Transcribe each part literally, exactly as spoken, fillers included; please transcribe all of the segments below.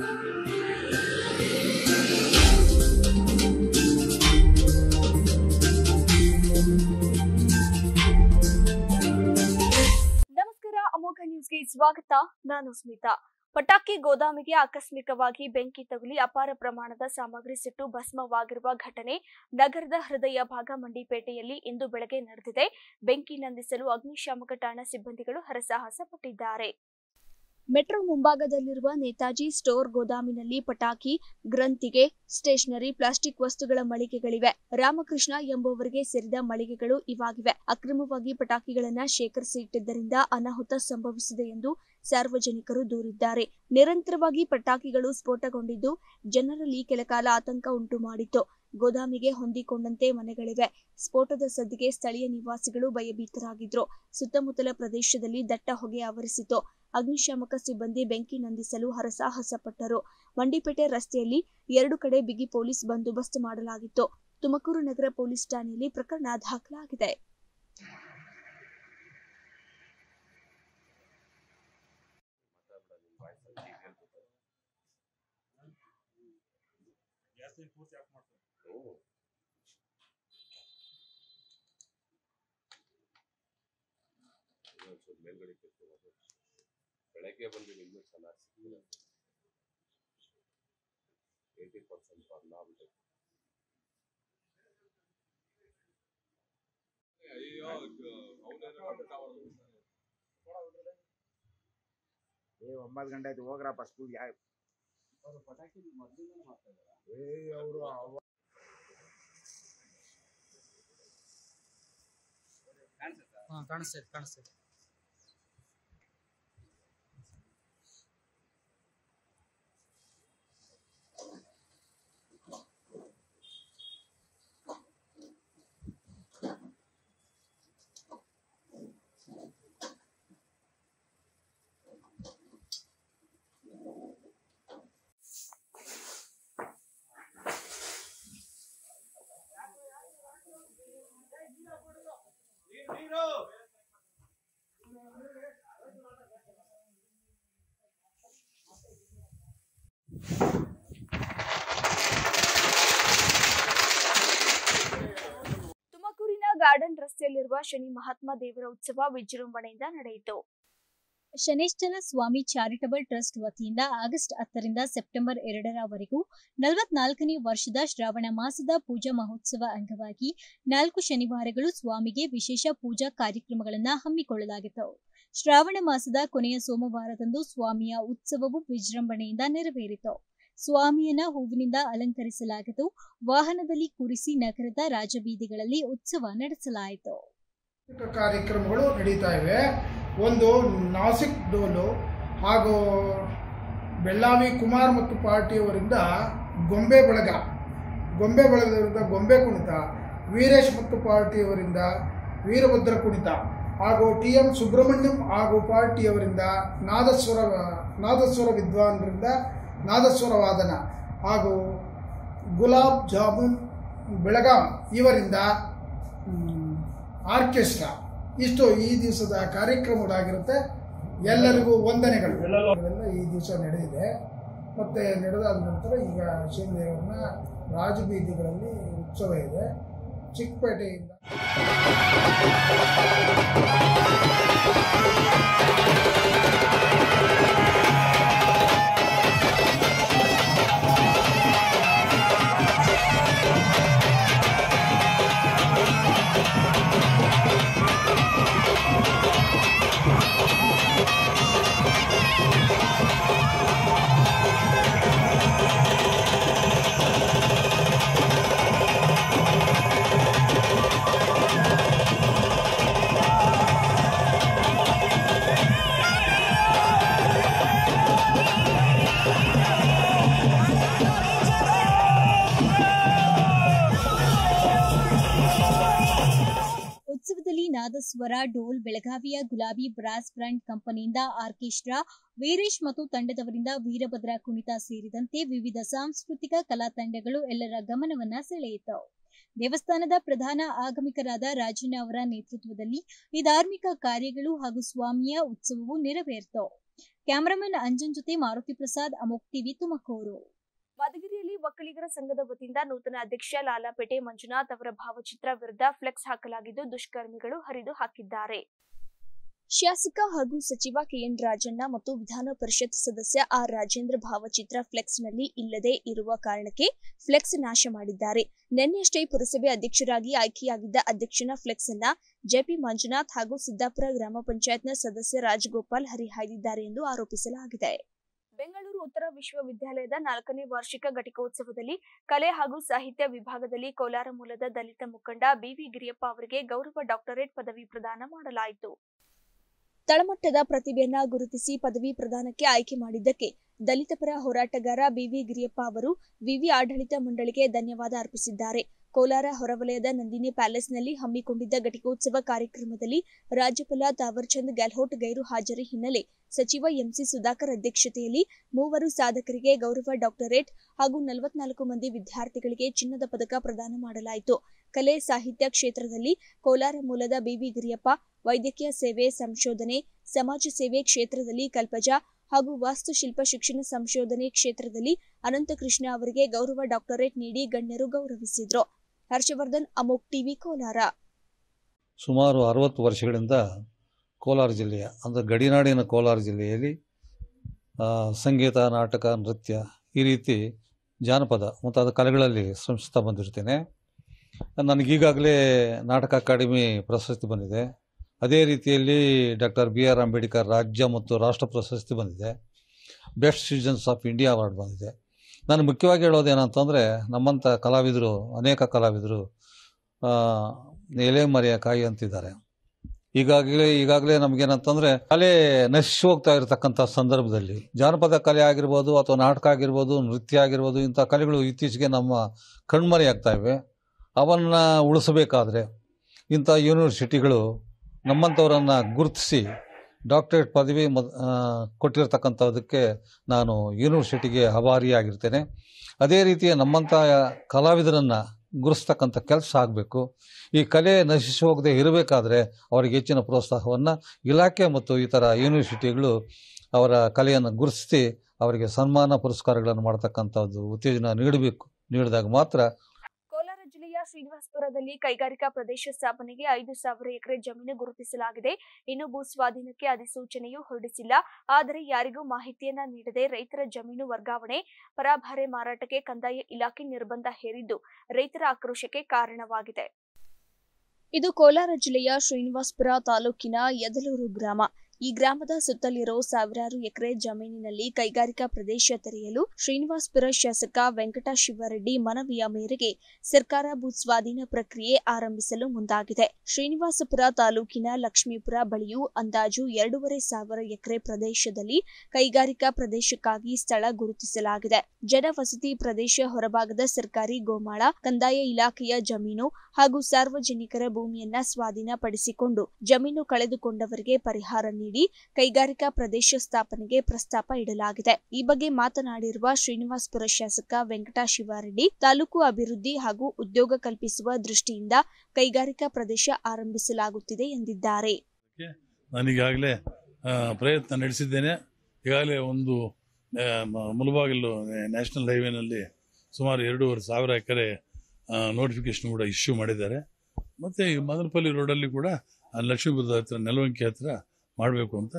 ನಮಸ್ಕಾರ, ಅಮೋಘ ನ್ಯೂಸ್ಗೆ ಸ್ವಾಗತ. ನಾನು ಸ್ಮಿತಾ. ಪಟಾಕಿ ಗೋದಾಮಿಗೆ ಆಕಸ್ಮಿಕವಾಗಿ ಬೆಂಕಿ ತಗುಲಿ ಅಪಾರ ಪ್ರಮಾಣದ ಸಾಮಗ್ರಿ ಸುಟ್ಟು ಭಸ್ಮವಾಗಿರುವ ಘಟನೆ ನಗರದ ಹೃದಯ ಭಾಗ ಮಂಡಿಪೇಟೆಯಲ್ಲಿ ಇಂದು ಬೆಳಗ್ಗೆ ನಡೆದಿದೆ. ಬೆಂಕಿ ನಂದಿಸಲು ಅಗ್ನಿಶಾಮಕ ಠಾಣಾ ಸಿಬ್ಬಂದಿಗಳು ಹರಸಾಹಸ ಪಟ್ಟಿದ್ದಾರೆ. ಮೆಟ್ರೋ ಮುಂಭಾಗದಲ್ಲಿರುವ ನೇತಾಜಿ ಸ್ಟೋರ್ ಗೋದಾಮಿನಲ್ಲಿ ಪಟಾಕಿ, ಗ್ರಂಥಿಗೆ, ಸ್ಟೇಷನರಿ, ಪ್ಲಾಸ್ಟಿಕ್ ವಸ್ತುಗಳ ಮಳಿಗೆಗಳಿವೆ. ರಾಮಕೃಷ್ಣ ಎಂಬುವರಿಗೆ ಸೇರಿದ ಮಳಿಗೆಗಳು ಇವಾಗಿವೆ. ಅಕ್ರಮವಾಗಿ ಪಟಾಕಿಗಳನ್ನು ಶೇಖರಿಸಿ ಇಟ್ಟಿದ್ದರಿಂದ ಅನಾಹುತ ಸಂಭವಿಸಿದೆ ಎಂದು ಸಾರ್ವಜನಿಕರು ದೂರಿದ್ದಾರೆ. ನಿರಂತರವಾಗಿ ಪಟಾಕಿಗಳು ಸ್ಫೋಟಗೊಂಡಿದ್ದು ಜನರಲ್ಲಿ ಕೆಲಕಾಲ ಆತಂಕ ಉಂಟು ಮಾಡಿತ್ತು. ಗೋದಾಮಿಗೆ ಹೊಂದಿಕೊಂಡಂತೆ ಮನೆಗಳಿವೆ. ಸ್ಫೋಟದ ಸದ್ದಿಗೆ ಸ್ಥಳೀಯ ನಿವಾಸಿಗಳು ಭಯಭೀತರಾಗಿದ್ರು. ಸುತ್ತಮುತ್ತಲ ಪ್ರದೇಶದಲ್ಲಿ ದಟ್ಟ ಹೊಗೆ ಆವರಿಸಿತು. ಅಗ್ನಿಶಾಮಕ ಸಿಬ್ಬಂದಿ ಬೆಂಕಿ ನಂದಿಸಲು ಹರಸಾಹಸ ಪಟ್ಟರು. ಮಂಡಿಪೇಟೆ ರಸ್ತೆಯಲ್ಲಿ ಎರಡು ಕಡೆ ಬಿಗಿ ಪೊಲೀಸ್ ಬಂದೋಬಸ್ತ್ ಮಾಡಲಾಗಿತ್ತು. ತುಮಕೂರು ನಗರ ಪೊಲೀಸ್ ಠಾಣೆಯಲ್ಲಿ ಪ್ರಕರಣ ದಾಖಲಾಗಿದೆ. ಬೆಳಗ್ಗೆ ಬಂದು ಇನ್ನೂ ಚೆನ್ನಾಗಿ ಸಿಕ್ಕಿಲ್ಲ. ಏಯ್ಟಿ ಪರ್ಸೆಂಟ್ ಬರ್ನ್ ಆಗ್ಬಿಟ್ಟು ಏ ಒಂಬತ್ತು ಗಂಟೆ ಆಯ್ತು, ಹೋಗ್ರಪ್ಪ ಸ್ಕೂಲ್. ಯಾವ ಪಟಾಕಿ ಮೊದಲಿಂದ ಮಾಡ್ತಾ ಇದ್ದಾರೆ. ಏ ಅವರು ಕಾಣಿಸ್ತೈತೆ ಕಾಣಿಸ್ತೈತೆ ತುಮಕೂರಿನ ಗಾರ್ಡನ್ ರಸ್ತೆಯಲ್ಲಿರುವ ಶನಿ ಮಹಾತ್ಮ ದೇವರ ಉತ್ಸವ ವಿಜೃಂಭಣೆಯಿಂದ ನಡೆಯಿತು. ಶನೇಶ್ವರ ಸ್ವಾಮಿ ಚಾರಿಟಬಲ್ ಟ್ರಸ್ಟ್ ವತಿಯಿಂದ ಆಗಸ್ಟ್ ಹತ್ತರಿಂದ ಸೆಪ್ಟೆಂಬರ್ ಎರಡರವರೆಗೂ ನಲವತ್ನಾಲ್ಕನೇ ವರ್ಷದ ಶ್ರಾವಣ ಮಾಸದ ಪೂಜಾ ಮಹೋತ್ಸವ ಅಂಗವಾಗಿ ನಾಲ್ಕು ಶನಿವಾರಗಳು ಸ್ವಾಮಿಗೆ ವಿಶೇಷ ಪೂಜಾ ಕಾರ್ಯಕ್ರಮಗಳನ್ನು ಹಮ್ಮಿಕೊಳ್ಳಲಾಗಿತ್ತು. ಶ್ರಾವಣ ಮಾಸದ ಕೊನೆಯ ಸೋಮವಾರದಂದು ಸ್ವಾಮಿಯ ಉತ್ಸವವು ವಿಜೃಂಭಣೆಯಿಂದ ನೆರವೇರಿತು. ಸ್ವಾಮಿಯನ್ನ ಹೂವಿನಿಂದ ಅಲಂಕರಿಸಲಾಗಿದ್ದು ವಾಹನದಲ್ಲಿ ಕೂರಿಸಿ ನಗರದ ರಾಜಬೀದಿಗಳಲ್ಲಿ ಉತ್ಸವ ನಡೆಸಲಾಯಿತು. ಕಾರ್ಯಕ್ರಮಗಳು ನಡೀತಾ ಇವೆ. ಒಂದು ನಾಸಿಕ್ ಡೋಲು ಹಾಗೂ ಬೆಳ್ಳಾವಿ ಕುಮಾರ್ ಮತ್ತು ಪಾರ್ಟಿಯವರಿಂದ ಗೊಂಬೆ ಬಳಗ ಗೊಂಬೆ ಬಳಗದವರಿಂದ ಗೊಂಬೆ ಕುಣಿತ, ವೀರೇಶ್ ಮತ್ತು ಪಾರ್ಟಿಯವರಿಂದ ವೀರಭದ್ರ ಕುಣಿತ ಹಾಗೂ ಟಿ ಎಂ ಸುಬ್ರಹ್ಮಣ್ಯಂ ಹಾಗೂ ಪಾರ್ಟಿಯವರಿಂದ ನಾದಸ್ವರ ನಾದಸ್ವರ ವಿದ್ವಾನರಿಂದ ನಾದಸ್ವರ ವಾದನ ಹಾಗೂ ಗುಲಾಬ್ ಜಾಮೂನ್ ಬೆಳಗಾಂ ಇವರಿಂದ ಆರ್ಕೆಸ್ಟ್ರಾ. ಇಷ್ಟು ಈ ದಿವಸದ ಕಾರ್ಯಕ್ರಮಗಳಾಗಿರುತ್ತೆ. ಎಲ್ಲರಿಗೂ ವಂದನೆಗಳು. ಎಲ್ಲ ಈ ದಿವಸ ನಡೆದಿದೆ. ಮತ್ತು ನಡೆದಾದ ನಂತರ ಈಗ ಶಿವದೇವರನ್ನ ರಾಜಬೀದಿಗಳಲ್ಲಿ ಉತ್ಸವ ಇದೆ. ಚಿಕ್ಕಪೇಟೆಯಿಂದ ನಾದಸ್ವರ, ಡೋಲ್, ಬೆಳಗಾವಿಯ ಗುಲಾಬಿ ಬ್ರಾಸ್ ಬ್ರ್ಯಾಂಡ್ ಕಂಪನಿಯಿಂದ ಆರ್ಕೆಸ್ಟ್ರಾ, ವೀರೇಶ್ ಮತ್ತು ತಂಡದವರಿಂದ ವೀರಭದ್ರ ಕುಣಿತ ಸೇರಿದಂತೆ ವಿವಿಧ ಸಾಂಸ್ಕೃತಿಕ ಕಲಾ ತಂಡಗಳು ಎಲ್ಲರ ಗಮನವನ್ನ ಸೆಳೆಯಿತು. ದೇವಸ್ಥಾನದ ಪ್ರಧಾನ ಆಗಮಿಕರಾದ ರಾಜಣ್ಣ ಅವರ ನೇತೃತ್ವದಲ್ಲಿ ಈ ಧಾರ್ಮಿಕ ಕಾರ್ಯಗಳು ಹಾಗೂ ಸ್ವಾಮಿಯ ಉತ್ಸವವು ನೆರವೇರಿತು. ಕ್ಯಾಮರಾಮನ್ ಅಂಜನ್ ಜೊತೆ ಮಾರುತಿ ಪ್ರಸಾದ್, ಅಮೋಕ್ ಟಿವಿ, ತುಮಕೂರು. ಮಧುಗಿರಿಯಲ್ಲಿ ಒಕ್ಕಲಿಗರ ಸಂಘದ ವತಿಯಿಂದ ನೂತನ ಅಧ್ಯಕ್ಷ ಲಾಲಾಪೇಟೆ ಮಂಜುನಾಥ್ ಅವರ ಭಾವಚಿತ್ರ ವಿರುದ್ಧ ಫ್ಲೆಕ್ಸ್ ಹಾಕಲಾಗಿದ್ದು ದುಷ್ಕರ್ಮಿಗಳು ಹರಿದು ಹಾಕಿದ್ದಾರೆ. ಶಾಸಕ ಹಾಗೂ ಸಚಿವ ಕೆಎನ್ ರಾಜಣ್ಣ ಮತ್ತು ವಿಧಾನ ಪರಿಷತ್ ಸದಸ್ಯ ಆರ್ ರಾಜೇಂದ್ರ ಭಾವಚಿತ್ರ ಫ್ಲೆಕ್ಸ್ನಲ್ಲಿ ಇಲ್ಲದೆ ಇರುವ ಕಾರಣಕ್ಕೆ ಫ್ಲೆಕ್ಸ್ ನಾಶ ಮಾಡಿದ್ದಾರೆ. ನಿನ್ನೆಯಷ್ಟೇ ಪುರಸಭೆ ಅಧ್ಯಕ್ಷರಾಗಿ ಆಯ್ಕೆಯಾಗಿದ್ದ ಅಧ್ಯಕ್ಷನ ಫ್ಲೆಕ್ಸ್ ಅನ್ನ ಜೆಪಿ ಮಂಜುನಾಥ್ ಹಾಗೂ ಸಿದ್ದಾಪುರ ಗ್ರಾಮ ಪಂಚಾಯತ್ನ ಸದಸ್ಯ ರಾಜಗೋಪಾಲ್ ಹರಿಹಾಯ್ದಿದ್ದಾರೆ ಎಂದು ಆರೋಪಿಸಲಾಗಿದೆ. ಬೆಂಗಳೂರು ಉತ್ತರ ವಿಶ್ವವಿದ್ಯಾಲಯದ ನಾಲ್ಕನೇ ವಾರ್ಷಿಕ ಘಟಿಕೋತ್ಸವದಲ್ಲಿ ಕಲೆ ಹಾಗೂ ಸಾಹಿತ್ಯ ವಿಭಾಗದಲ್ಲಿ ಕೋಲಾರ ಮೂಲದ ದಲಿತ ಮುಖಂಡ ಬಿವಿ ಗಿರಿಯಪ್ಪ ಅವರಿಗೆ ಗೌರವ ಡಾಕ್ಟರೇಟ್ ಪದವಿ ಪ್ರದಾನ ಮಾಡಲಾಯಿತು. ತಳಮಟ್ಟದ ಪ್ರತಿಭೆಯನ್ನ ಗುರುತಿಸಿ ಪದವಿ ಪ್ರದಾನಕ್ಕೆ ಆಯ್ಕೆ ಮಾಡಿದ್ದಕ್ಕೆ ದಲಿತ ಪರ ಹೋರಾಟಗಾರ ಬಿವಿ ಗಿರಿಯಪ್ಪ ಅವರು ವಿವಿ ಆಡಳಿತ ಮಂಡಳಿಗೆ ಧನ್ಯವಾದ ಅರ್ಪಿಸಿದ್ದಾರೆ. ಕೋಲಾರ ಹೊರವಲಯದ ನಂದಿನಿ ಪ್ಯಾಲೇಸ್ನಲ್ಲಿ ಹಮ್ಮಿಕೊಂಡಿದ್ದ ಘಟಿಕೋತ್ಸವ ಕಾರ್ಯಕ್ರಮದಲ್ಲಿ ರಾಜ್ಯಪಾಲ ತಾವರ್ಚಂದ್ ಗೆಹ್ಲೋಟ್ ಗೈರು ಹಾಜರಿ ಹಿನ್ನೆಲೆ ಸಚಿವ ಎಂಸಿ ಸುಧಾಕರ್ ಅಧ್ಯಕ್ಷತೆಯಲ್ಲಿ ಮೂವರು ಸಾಧಕರಿಗೆ ಗೌರವ ಡಾಕ್ಟರೇಟ್ ಹಾಗೂ ನಲವತ್ನಾಲ್ಕು ಮಂದಿ ವಿದ್ಯಾರ್ಥಿಗಳಿಗೆ ಚಿನ್ನದ ಪದಕ ಪ್ರದಾನ ಮಾಡಲಾಯಿತು. ಕಲೆ ಸಾಹಿತ್ಯ ಕ್ಷೇತ್ರದಲ್ಲಿ ಕೋಲಾರ ಮೂಲದ ಬಿವಿ ಗಿರಿಯಪ್ಪ, ವೈದ್ಯಕೀಯ ಸೇವೆ, ಸಂಶೋಧನೆ, ಸಮಾಜ ಸೇವೆ ಕ್ಷೇತ್ರದಲ್ಲಿ ಕಲ್ಪಜ ಹಾಗೂ ವಾಸ್ತುಶಿಲ್ಪ ಶಿಕ್ಷಣ ಸಂಶೋಧನೆ ಕ್ಷೇತ್ರದಲ್ಲಿ ಅನಂತಕೃಷ್ಣ ಅವರಿಗೆ ಗೌರವ ಡಾಕ್ಟರೇಟ್ ನೀಡಿ ಗಣ್ಯರು ಗೌರವಿಸಿದರು. ಹರ್ಷವರ್ಧನ್, ಅಮೋಕ್ ಟಿವಿ, ಕೋಲಾರ. ಸುಮಾರು ಅರವತ್ತು ವರ್ಷಗಳಿಂದ ಕೋಲಾರ ಜಿಲ್ಲೆಯ ಅಂದರೆ ಗಡಿನಾಡಿನ ಕೋಲಾರ ಜಿಲ್ಲೆಯಲ್ಲಿ ಸಂಗೀತ, ನಾಟಕ, ನೃತ್ಯ ಈ ರೀತಿ ಜಾನಪದ ಮುಂತಾದ ಕಲೆಗಳಲ್ಲಿ ಶ್ರಮಿಸ್ತಾ ಬಂದಿರ್ತೇನೆ. ನನಗೀಗಾಗಲೇ ನಾಟಕ ಅಕಾಡೆಮಿ ಪ್ರಶಸ್ತಿ ಬಂದಿದೆ. ಅದೇ ರೀತಿಯಲ್ಲಿ ಡಾಕ್ಟರ್ ಬಿ ಆರ್ ಅಂಬೇಡ್ಕರ್ ರಾಜ್ಯ ಮತ್ತು ರಾಷ್ಟ್ರ ಪ್ರಶಸ್ತಿ ಬಂದಿದೆ. Best citizens of India award ಬಂದಿದೆ. ನಾನು ಮುಖ್ಯವಾಗಿ ಹೇಳೋದೇನಂತಂದರೆ, ನಮ್ಮಂಥ ಕಲಾವಿದರು, ಅನೇಕ ಕಲಾವಿದರು ಎಲೆ ಮರೆಯ ಕಾಯಿ ಅಂತಿದ್ದಾರೆ. ಈಗಾಗಲೇ ಈಗಾಗಲೇ ನಮಗೇನಂತಂದರೆ ಕಲೆ ನಶಿಸಿ ಹೋಗ್ತಾ ಇರತಕ್ಕಂಥ ಸಂದರ್ಭದಲ್ಲಿ ಜಾನಪದ ಕಲೆ ಆಗಿರ್ಬೋದು ಅಥವಾ ನಾಟಕ ಆಗಿರ್ಬೋದು, ನೃತ್ಯ ಆಗಿರ್ಬೋದು, ಇಂಥ ಕಲೆಗಳು ಇತ್ತೀಚೆಗೆ ನಮ್ಮ ಕಣ್ಮರೆಯಾಗ್ತಾ ಇವೆ. ಅವನ್ನು ಉಳಿಸಬೇಕಾದ್ರೆ ಇಂಥ ಯೂನಿವರ್ಸಿಟಿಗಳು ನಮ್ಮಂಥವರನ್ನು ಗುರುತಿಸಿ ಡಾಕ್ಟರೇಟ್ ಪದವಿ ಮ ಕೊಟ್ಟಿರ್ತಕ್ಕಂಥದ್ದಕ್ಕೆ ನಾನು ಯೂನಿವರ್ಸಿಟಿಗೆ ಆಭಾರಿಯಾಗಿರ್ತೇನೆ. ಅದೇ ರೀತಿ ನಮ್ಮಂಥ ಕಲಾವಿದರನ್ನು ಗುರುಸ್ತಕ್ಕಂಥ ಕೆಲಸ ಆಗಬೇಕು. ಈ ಕಲೆ ನಶಿಸಿ ಹೋಗದೆ ಇರಬೇಕಾದ್ರೆ ಅವರಿಗೆ ಹೆಚ್ಚಿನ ಪ್ರೋತ್ಸಾಹವನ್ನು ಇಲಾಖೆ ಮತ್ತು ಇತರ ಯೂನಿವರ್ಸಿಟಿಗಳು ಅವರ ಕಲೆಯನ್ನು ಗುರುತಿಸಿ ಅವರಿಗೆ ಸನ್ಮಾನ ಪುರಸ್ಕಾರಗಳನ್ನು ಮಾಡತಕ್ಕಂಥದ್ದು ಉತ್ತೇಜನ ನೀಡಬೇಕು. ನೀಡಿದಾಗ ಮಾತ್ರ. ಕೋಲಾರ ಜಿಲ್ಲೆಯ ಶ್ರೀನಿವಾಸಪುರದಲ್ಲಿ ಕೈಗಾರಿಕಾ ಪ್ರದೇಶ ಸ್ಥಾಪನೆಗೆ ಐದು ಸಾವಿರ ಎಕರೆ ಜಮೀನು ಗುರುತಿಸಲಾಗಿದೆ. ಇನ್ನು ಭೂ ಸ್ವಾಧೀನಕ್ಕೆ ಅಧಿಸೂಚನೆಯೂ ಹೊರಡಿಸಿಲ್ಲ. ಆದರೆ ಯಾರಿಗೂ ಮಾಹಿತಿಯನ್ನ ನೀಡದೆ ರೈತರ ಜಮೀನು ವರ್ಗಾವಣೆ, ಪರಭಾರೆ ಮಾರಾಟಕ್ಕೆ ಕಂದಾಯ ಇಲಾಖೆ ನಿರ್ಬಂಧ ಹೇರಿದ್ದು ರೈತರ ಆಕ್ರೋಶಕ್ಕೆ ಕಾರಣವಾಗಿದೆ. ಇದು ಕೋಲಾರ ಜಿಲ್ಲೆಯ ಶ್ರೀನಿವಾಸಪುರ ತಾಲೂಕಿನ ಯದಲೂರು ಗ್ರಾಮ. ಈ ಗ್ರಾಮದ ಸುತ್ತಲಿರೋ ಸಾವಿರಾರು ಎಕರೆ ಜಮೀನಿನಲ್ಲಿ ಕೈಗಾರಿಕಾ ಪ್ರದೇಶ ತೆರೆಯಲು ಶ್ರೀನಿವಾಸಪುರ ಶಾಸಕ ವೆಂಕಟ ಶಿವರೆಡ್ಡಿ ಮನವಿಯ ಮೇರೆಗೆ ಸರ್ಕಾರ ಭೂ ಸ್ವಾಧೀನ ಪ್ರಕ್ರಿಯೆ ಆರಂಭಿಸಲು ಮುಂದಾಗಿದೆ. ಶ್ರೀನಿವಾಸಪುರ ತಾಲೂಕಿನ ಲಕ್ಷ್ಮೀಪುರ ಬಳಿಯೂ ಅಂದಾಜು ಎರಡೂವರೆ ಸಾವಿರ ಎಕರೆ ಪ್ರದೇಶದಲ್ಲಿ ಕೈಗಾರಿಕಾ ಪ್ರದೇಶಕ್ಕಾಗಿ ಸ್ಥಳ ಗುರುತಿಸಲಾಗಿದೆ. ಜನವಸತಿ ಪ್ರದೇಶ ಹೊರಭಾಗದ ಸರ್ಕಾರಿ ಗೋಮಾಳ, ಕಂದಾಯ ಇಲಾಖೆಯ ಜಮೀನು ಹಾಗೂ ಸಾರ್ವಜನಿಕರ ಭೂಮಿಯನ್ನ ಸ್ವಾಧೀನ ಪಡಿಸಿಕೊಂಡು ಜಮೀನು ಕಳೆದುಕೊಂಡವರಿಗೆ ಪರಿಹಾರ ನೀಡಿ ಕೈಗಾರಿಕಾ ಪ್ರದೇಶ ಸ್ಥಾಪನೆಗೆ ಪ್ರಸ್ತಾಪ ಇಡಲಾಗಿದೆ. ಈ ಬಗ್ಗೆ ಮಾತನಾಡಿರುವ ಶ್ರೀನಿವಾಸಪುರ ಶಾಸಕ ವೆಂಕಟ ಶಿವಾರೆಡ್ಡಿ, ತಾಲೂಕು ಅಭಿವೃದ್ಧಿ ಹಾಗೂ ಉದ್ಯೋಗ ಕಲ್ಪಿಸುವ ದೃಷ್ಟಿಯಿಂದ ಕೈಗಾರಿಕಾ ಪ್ರದೇಶ ಆರಂಭಿಸಲಾಗುತ್ತಿದೆ ಎಂದಿದ್ದಾರೆ. ನಾನೀಗಾಗಲೇ ಪ್ರಯತ್ನ ನಡೆಸಿದ್ದೇನೆ. ಈಗಾಗಲೇ ಒಂದು ಮುಳಬಾಗಿಲು ನ್ಯಾಷನಲ್ ಹೈವೇನಲ್ಲಿ ಸುಮಾರು ಎರಡೂವರೆ ಸಾವಿರ ಎಕರೆ ನೋಟಿಫಿಕೇಶನ್ ಕೂಡ ಇಶ್ಯೂ ಮಾಡಿದ್ದಾರೆ. ಮತ್ತು ಈ ಮದನಪಲ್ಲಿ ರೋಡಲ್ಲಿ ಕೂಡ ಲಕ್ಷ್ಮೀಪುರದ ಹತ್ರ, ನೆಲವಂಕಿ ಹತ್ರ ಮಾಡಬೇಕು ಅಂತ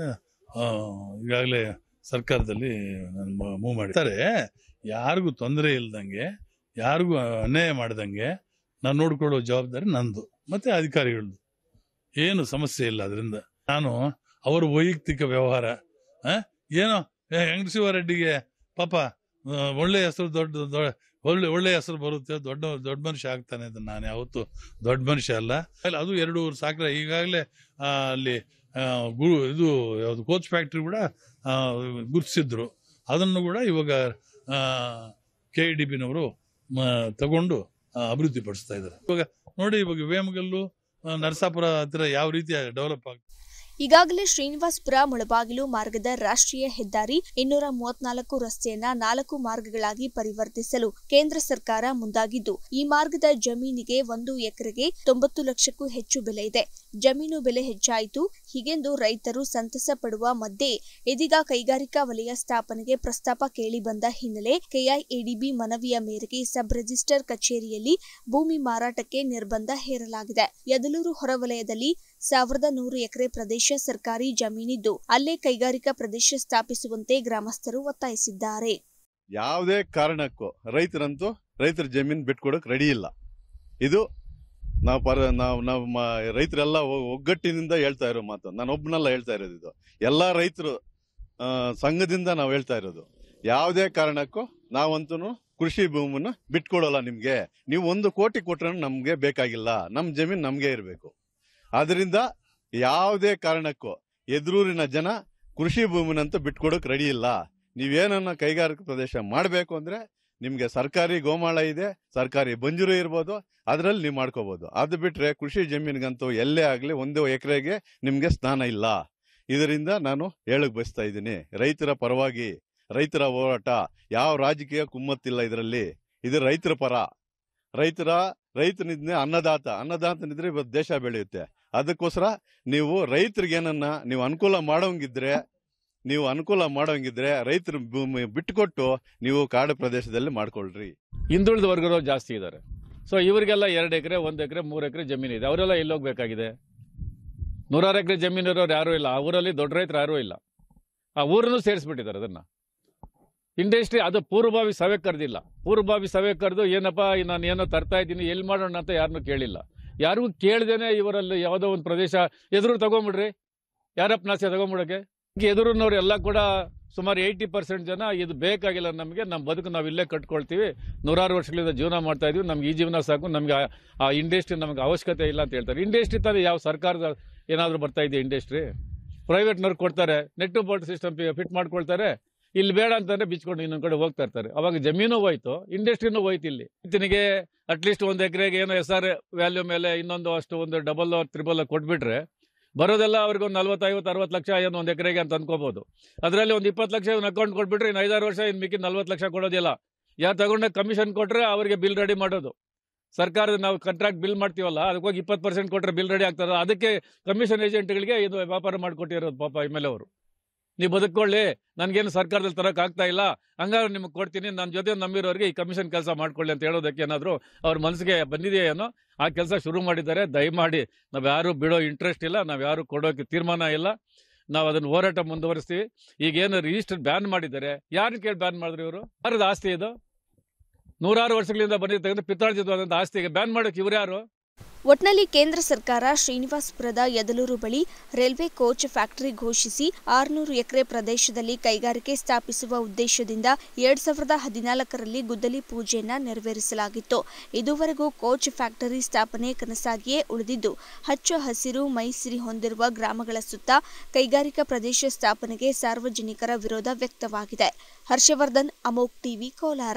ಈಗಾಗಲೇ ಸರ್ಕಾರದಲ್ಲಿ ಮೂವ್ ಮಾಡಿದ್ದಾರೆ. ಯಾರಿಗೂ ತೊಂದರೆ ಇಲ್ದಂಗೆ, ಯಾರಿಗೂ ಅನ್ಯಾಯ ಮಾಡ್ದಂಗೆ ನಾನು ನೋಡ್ಕೊಳ್ಳೋ ಜವಾಬ್ದಾರಿ ನಂದು ಮತ್ತು ಅಧಿಕಾರಿಗಳದ್ದು. ಏನು ಸಮಸ್ಯೆ ಇಲ್ಲ. ಅದರಿಂದ ನಾನು ಅವರ ವೈಯಕ್ತಿಕ ವ್ಯವಹಾರ ಏನೋ ವೆಂಕಟಶಿವರೆಡ್ಡಿಗೆ ಪಾಪ ಒಳ್ಳೆ ಹೆಸರು, ದೊಡ್ಡ ಒಳ್ಳೆ ಒಳ್ಳೆ ಹೆಸರು ಬರುತ್ತೆ, ದೊಡ್ಡ ದೊಡ್ಡ ಮನುಷ್ಯ ಆಗ್ತಾನೆ ಅಂತ ನಾನು ಯಾವತ್ತು ದೊಡ್ಡ ಮನುಷ್ಯ ಅಲ್ಲ. ಅದು ಎರಡೂವರೆ ಸಾವಿರ ಈಗಾಗಲೇ ಅಲ್ಲಿ ಗುರು ಇದು ಯಾವುದು ಕೋಚ್ ಫ್ಯಾಕ್ಟ್ರಿ ಕೂಡ ಗುರುತಿಸಿದ್ರು. ಅದನ್ನು ಕೂಡ ಇವಾಗ ಕೆ ಇ ಡಿ ಬಿನವರು ತಗೊಂಡು ಅಭಿವೃದ್ಧಿ ಪಡಿಸ್ತಾ ಇದ್ದಾರೆ. ಇವಾಗ ನೋಡಿ, ಇವಾಗ ವೇಮಗಲ್ಲು, ನರಸಾಪುರ ಹತ್ರ ಯಾವ ರೀತಿ ಡೆವಲಪ್ ಆಗ್ತದೆ. ಈಗಾಗಲೇ ಶ್ರೀನಿವಾಸಪುರ ಮುಳಬಾಗಿಲು ಮಾರ್ಗದ ರಾಷ್ಟ್ರೀಯ ಹೆದ್ದಾರಿ ಇನ್ನೂರ ಮೂವತ್ನಾಲ್ಕು ರಸ್ತೆಯನ್ನ ನಾಲ್ಕು ಮಾರ್ಗಗಳಾಗಿ ಪರಿವರ್ತಿಸಲು ಕೇಂದ್ರ ಸರ್ಕಾರ ಮುಂದಾಗಿದ್ದು, ಈ ಮಾರ್ಗದ ಜಮೀನಿಗೆ ಒಂದು ಎಕರೆಗೆ ತೊಂಬತ್ತು ಲಕ್ಷಕ್ಕೂ ಹೆಚ್ಚು ಬೆಲೆ ಇದೆ. ಜಮೀನು ಬೆಲೆ ಹೆಚ್ಚಾಯಿತು ಹೀಗೆಂದು ರೈತರು ಸಂತಸ ಪಡುವ ಮಧ್ಯೆ ಇದೀಗ ಕೈಗಾರಿಕಾ ವಲಯ ಸ್ಥಾಪನೆಗೆ ಪ್ರಸ್ತಾಪ ಕೇಳಿ ಬಂದ ಹಿನ್ನೆಲೆ ಕೆಐಎಡಿಬಿ ಮನವಿಯ ಮೇರೆಗೆ ಸಬ್ ರಿಜಿಸ್ಟರ್ ಕಚೇರಿಯಲ್ಲಿ ಭೂಮಿ ಮಾರಾಟಕ್ಕೆ ನಿರ್ಬಂಧ ಹೇರಲಾಗಿದೆ. ಯದಲೂರು ಹೊರವಲಯದಲ್ಲಿ ಸಾವಿರದ ನೂರು ಎಕರೆ ಪ್ರದೇಶ ಸರ್ಕಾರಿ ಜಮೀನಿದ್ದು, ಅಲ್ಲೇ ಕೈಗಾರಿಕಾ ಪ್ರದೇಶ ಸ್ಥಾಪಿಸುವಂತೆ ಗ್ರಾಮಸ್ಥರು ಒತ್ತಾಯಿಸಿದ್ದಾರೆ. ಯಾವುದೇ ಕಾರಣಕ್ಕೂ ರೈತರಂತೂ ರೈತರ ಜಮೀನು ಬಿಟ್ಕೊಡಕ್ ರೆಡಿ ಇಲ್ಲ. ಇದು ನಾವು ಪರ ನಾವು ನಮ್ಮ ರೈತರೆಲ್ಲ ಒಗ್ಗಟ್ಟಿನಿಂದ ಹೇಳ್ತಾ ಇರೋ ಮಾತು. ನಾನು ಒಬ್ಬನೆಲ್ಲ ಹೇಳ್ತಾ ಇರೋದು, ಇದು ಎಲ್ಲಾ ರೈತರು ಸಂಘದಿಂದ ನಾವು ಹೇಳ್ತಾ ಇರೋದು. ಯಾವುದೇ ಕಾರಣಕ್ಕೂ ನಾವಂತೂ ಕೃಷಿ ಭೂಮಿನ ಬಿಟ್ಕೊಡೋಲ್ಲ. ನಿಮ್ಗೆ ನೀವು ಒಂದು ಕೋಟಿ ಕೊಟ್ರೂ ನಮ್ಗೆ ಬೇಕಾಗಿಲ್ಲ. ನಮ್ ಜಮೀನ್ ನಮ್ಗೆ ಇರಬೇಕು. ಆದ್ರಿಂದ ಯಾವುದೇ ಕಾರಣಕ್ಕೂ ಎದುರೂರಿನ ಜನ ಕೃಷಿ ಭೂಮಿನಂತೂ ಬಿಟ್ಕೊಡಕ್ ರೆಡಿ ಇಲ್ಲ. ನೀವೇನನ್ನ ಕೈಗಾರಿಕಾ ಪ್ರದೇಶ ಮಾಡಬೇಕು ಅಂದ್ರೆ ನಿಮ್ಗೆ ಸರ್ಕಾರಿ ಗೋಮಾಳ ಇದೆ, ಸರ್ಕಾರಿ ಬಂಜೂರು ಇರ್ಬೋದು, ಅದ್ರಲ್ಲಿ ನೀವು ಮಾಡ್ಕೋಬಹುದು. ಅದು ಬಿಟ್ರೆ ಕೃಷಿ ಜಮೀನಿಗಂತೂ ಎಲ್ಲೇ ಆಗ್ಲಿ ಒಂದು ಎಕರೆಗೆ ನಿಮ್ಗೆ ಸ್ಥಾನ ಇಲ್ಲ. ಇದರಿಂದ ನಾನು ಹೇಳಕ್ ಬಯಸ್ತಾ ಇದ್ದೀನಿ, ರೈತರ ಪರವಾಗಿ ರೈತರ ಹೋರಾಟ. ಯಾವ ರಾಜಕೀಯ ಕುಮ್ಮತ್ತಿಲ್ಲ ಇದರಲ್ಲಿ. ಇದು ರೈತರ ಪರ. ರೈತರ ರೈತನಿದ್ರೆ ಅನ್ನದಾತ, ಅನ್ನದಾತನಿದ್ರೆ ಇವತ್ತು ದೇಶ ಬೆಳೆಯುತ್ತೆ. ಅದಕ್ಕೋಸ್ಕರ ನೀವು ರೈತರಿಗೆ ಏನನ್ನ ನೀವು ಅನುಕೂಲ ಮಾಡೋಂಗಿದ್ರೆ ನೀವು ಅನುಕೂಲ ಮಾಡೋಂಗಿದ್ರೆ ರೈತರ ಭೂಮಿ ಬಿಟ್ಟುಕೊಟ್ಟು ನೀವು ಕಾಡು ಪ್ರದೇಶದಲ್ಲಿ ಮಾಡ್ಕೊಳ್ರಿ. ಹಿಂದುಳಿದ ವರ್ಗರು ಜಾಸ್ತಿ ಇದ್ದಾರೆ. ಸೊ ಇವರಿಗೆಲ್ಲ ಎರಡು ಎಕರೆ ಒಂದ್ ಎಕರೆ ಮೂರು ಎಕರೆ ಜಮೀನು ಇದೆ. ಅವರೆಲ್ಲ ಎಲ್ಲೋಗ್ಬೇಕಾಗಿದೆ? ನೂರಾರು ಎಕರೆ ಜಮೀನು ಇರೋರು ಯಾರೂ ಇಲ್ಲ. ಆ ಊರಲ್ಲಿ ದೊಡ್ಡ ರೈತರು ಯಾರೂ ಇಲ್ಲ. ಆ ಊರನ್ನು ಸೇರಿಸ್ಬಿಟ್ಟಿದ್ದಾರೆ. ಅದನ್ನ ಇಂಡಸ್ಟ್ರಿ ಅದು ಪೂರ್ವಭಾವಿ ಸಭೆ ಕರೆದಿಲ್ಲ. ಪೂರ್ವಭಾವಿ ಸಭೆ ಕರೆದು ಏನಪ್ಪಾ ನಾನು ಏನೋ ತರ್ತಾ ಇದ್ದೀನಿ, ಎಲ್ಲಿ ಮಾಡೋಣ ಅಂತ ಯಾರನ್ನೂ ಕೇಳಿಲ್ಲ. ಯಾರಿಗೂ ಕೇಳ್ದೇನೆ ಇವರಲ್ಲಿ ಯಾವುದೋ ಒಂದು ಪ್ರದೇಶ ಎದುರು ತಗೊಂಬಿಡ್ರಿ, ಯಾರಪ್ಪ ನಾಸೆ ತಗೊಂಬಿಡಕ್ಕೆ. ಎದುರಿನವ್ರು ಎಲ್ಲ ಕೂಡ ಸುಮಾರು ಏಯ್ಟಿ ಪರ್ಸೆಂಟ್ ಜನ ಇದು ಬೇಕಾಗಿಲ್ಲ ನಮಗೆ, ನಮ್ಮ ಬದುಕು ನಾವು ಇಲ್ಲೇ ಕಟ್ಕೊಳ್ತೀವಿ, ನೂರಾರು ವರ್ಷಗಳಿಂದ ಜೀವನ ಮಾಡ್ತಾ ಇದೀವಿ, ನಮ್ಗೆ ಈ ಜೀವನ ಸಾಕು, ನಮ್ಗೆ ಆ ಇಂಡಸ್ಟ್ರಿ ನಮ್ಗೆ ಅವಶ್ಯಕತೆ ಇಲ್ಲ ಅಂತ ಹೇಳ್ತಾರೆ. ಇಂಡಸ್ಟ್ರಿ ತಾನೇ ಯಾವ ಸರ್ಕಾರದ ಏನಾದರೂ ಬರ್ತಾ ಇದೆ ಇಂಡಸ್ಟ್ರಿ? ಪ್ರೈವೇಟ್ನವ್ರು ಕೊಡ್ತಾರೆ, ನೆಟ್ ಬೋಲ್ಟ್ ಸಿಸ್ಟಮ್ ಫಿಟ್ ಮಾಡ್ಕೊಳ್ತಾರೆ, ಇಲ್ಲಿ ಬೇಡ ಅಂತಂದ್ರೆ ಬಿಚ್ಕೊಂಡು ಇನ್ನೊಂದ್ ಕಡೆ ಹೋಗ್ತಾ ಇರ್ತಾರೆ. ಅವಾಗ ಜಮೀನು ಹೋಯ್ತು, ಇಂಡಸ್ಟ್ರಿನೂ ಹೋಯ್ತು. ಇಲ್ಲಿ ರೈತನಿಗೆ ಅಟ್ಲೀಸ್ಟ್ ಒಂದ್ ಎಕರೆಗೆ ಏನೋ ಎಸ್ ಆರ್ ವ್ಯಾಲ್ಯೂ ಮೇಲೆ ಇನ್ನೊಂದು ಅಷ್ಟು ಒಂದು ಡಬಲ್ ತ್ರಿಬಲ್ ಕೊಟ್ಬಿಟ್ರೆ ಬರೋದೆಲ್ಲ ಅವ್ರಿಗೆ ಒಂದು ನಲ್ವತ್ತು ಐವತ್ತು ಅರವತ್ತು ಲಕ್ಷ ಏನು ಒಂದ್ ಎಕರೆಗೆ ಅಂತ ಅನ್ಕೋಬಹುದು. ಅದರಲ್ಲಿ ಒಂದು ಇಪ್ಪತ್ತು ಲಕ್ಷ ಇವ್ನ ಅಕೌಂಟ್ ಕೊಟ್ಬಿಟ್ರೆ ಇನ್ನು ಐದಾರು ವರ್ಷ ಇನ್ ಮಿಕ್ಕಿ ನಲ್ವತ್ತು ಲಕ್ಷ ಕೊಡೋದಿಲ್ಲ. ಯಾರು ತಗೊಂಡ ಕಮಿಷನ್ ಕೊಟ್ರೆ ಅವರಿಗೆ ಬಿಲ್ ರೆಡಿ ಮಾಡೋದು. ಸರ್ಕಾರದ ನಾವು ಕಾಂಟ್ರಾಕ್ಟ್ ಬಿಲ್ ಮಾಡ್ತೀವಲ್ಲ, ಅದಕ್ಕೋಗಿ ಇಪ್ಪತ್ತು ಪರ್ಸೆಂಟ್ ಕೊಟ್ರೆ ಬಿಲ್ ರೆಡಿ ಆಗ್ತದೆ. ಅದಕ್ಕೆ ಕಮಿಷನ್ ಏಜೆಂಟ್ಗಳಿಗೆ ಇದು ವ್ಯಾಪಾರ ಮಾಡಿಕೊಟ್ಟಿರೋದು ಪಾಪ ಎಮ್ ಎಲ್ ಎ ಅವರು. ನೀವು ಬದುಕೊಳ್ಳಿ, ನನ್ಗೇನು ಸರ್ಕಾರದಲ್ಲಿ ತರಕ್ ಆಗ್ತಾ ಇಲ್ಲ, ಹಂಗಾದ್ರೆ ನಿಮ್ಗೆ ಕೊಡ್ತೀನಿ, ನನ್ನ ಜೊತೆ ನಂಬಿರೋರಿಗೆ ಈ ಕಮಿಷನ್ ಕೆಲಸ ಮಾಡ್ಕೊಳ್ಳಿ ಅಂತ ಹೇಳೋದಕ್ಕೆ ಏನಾದ್ರು ಅವ್ರ ಮನಸ್ಸಿಗೆ ಬಂದಿದೆಯೇನೋ ಆ ಕೆಲಸ ಶುರು ಮಾಡಿದ್ದಾರೆ. ದಯಮಾಡಿ ನಾವ್ ಯಾರು ಬಿಡೋ ಇಂಟ್ರೆಸ್ಟ್ ಇಲ್ಲ, ನಾವ್ ಯಾರು ಕೊಡೋಕೆ ತೀರ್ಮಾನ ಇಲ್ಲ. ನಾವು ಅದನ್ನ ಹೋರಾಟ ಮುಂದುವರಿಸ್ತೀವಿ. ಈಗೇನು ರಿಜಿಸ್ಟರ್ ಬ್ಯಾನ್ ಮಾಡಿದ್ದಾರೆ, ಯಾರನ್ನ ಕೇಳಿ ಬ್ಯಾನ್ ಮಾಡಿದ್ರು ಇವರು? ಯಾರದ ಆಸ್ತಿ ಇದು? ನೂರಾರು ವರ್ಷಗಳಿಂದ ಬಂದಿರ್ತಕ್ಕಂಥ ಪಿತ್ತಾರ್ಜಿತವಾದಂಥ ಆಸ್ತಿಗೆ ಬ್ಯಾನ್ ಮಾಡೋಕೆ ಇವ್ರು ಯಾರು? ಒಟ್ನಲ್ಲಿ ಕೇಂದ್ರ ಸರ್ಕಾರ ಶ್ರೀನಿವಾಸಪುರದ ಯದಲೂರು ಬಳಿ ರೈಲ್ವೆ ಕೋಚ್ ಫ್ಯಾಕ್ಟರಿ ಘೋಷಿಸಿ ಆರುನೂರು ಎಕರೆ ಪ್ರದೇಶದಲ್ಲಿ ಕೈಗಾರಿಕೆ ಸ್ಥಾಪಿಸುವ ಉದ್ದೇಶದಿಂದ ಎರಡ್ ಸಾವಿರದ ಹದಿನಾಲ್ಕರಲ್ಲಿ ಗುದ್ದಲಿ ಪೂಜೆಯನ್ನ ನೆರವೇರಿಸಲಾಗಿತ್ತು. ಇದುವರೆಗೂ ಕೋಚ್ ಫ್ಯಾಕ್ಟರಿ ಸ್ಥಾಪನೆ ಕನಸಾಗಿಯೇ ಉಳಿದಿದ್ದು, ಹಚ್ಚ ಹಸಿರು ಮೈಸಿರಿ ಹೊಂದಿರುವ ಗ್ರಾಮಗಳ ಸುತ್ತ ಕೈಗಾರಿಕಾ ಪ್ರದೇಶ ಸ್ಥಾಪನೆಗೆ ಸಾರ್ವಜನಿಕರ ವಿರೋಧ ವ್ಯಕ್ತವಾಗಿದೆ. ಹರ್ಷವರ್ಧನ್, ಅಮೋಕ್ ಟಿವಿ, ಕೋಲಾರ.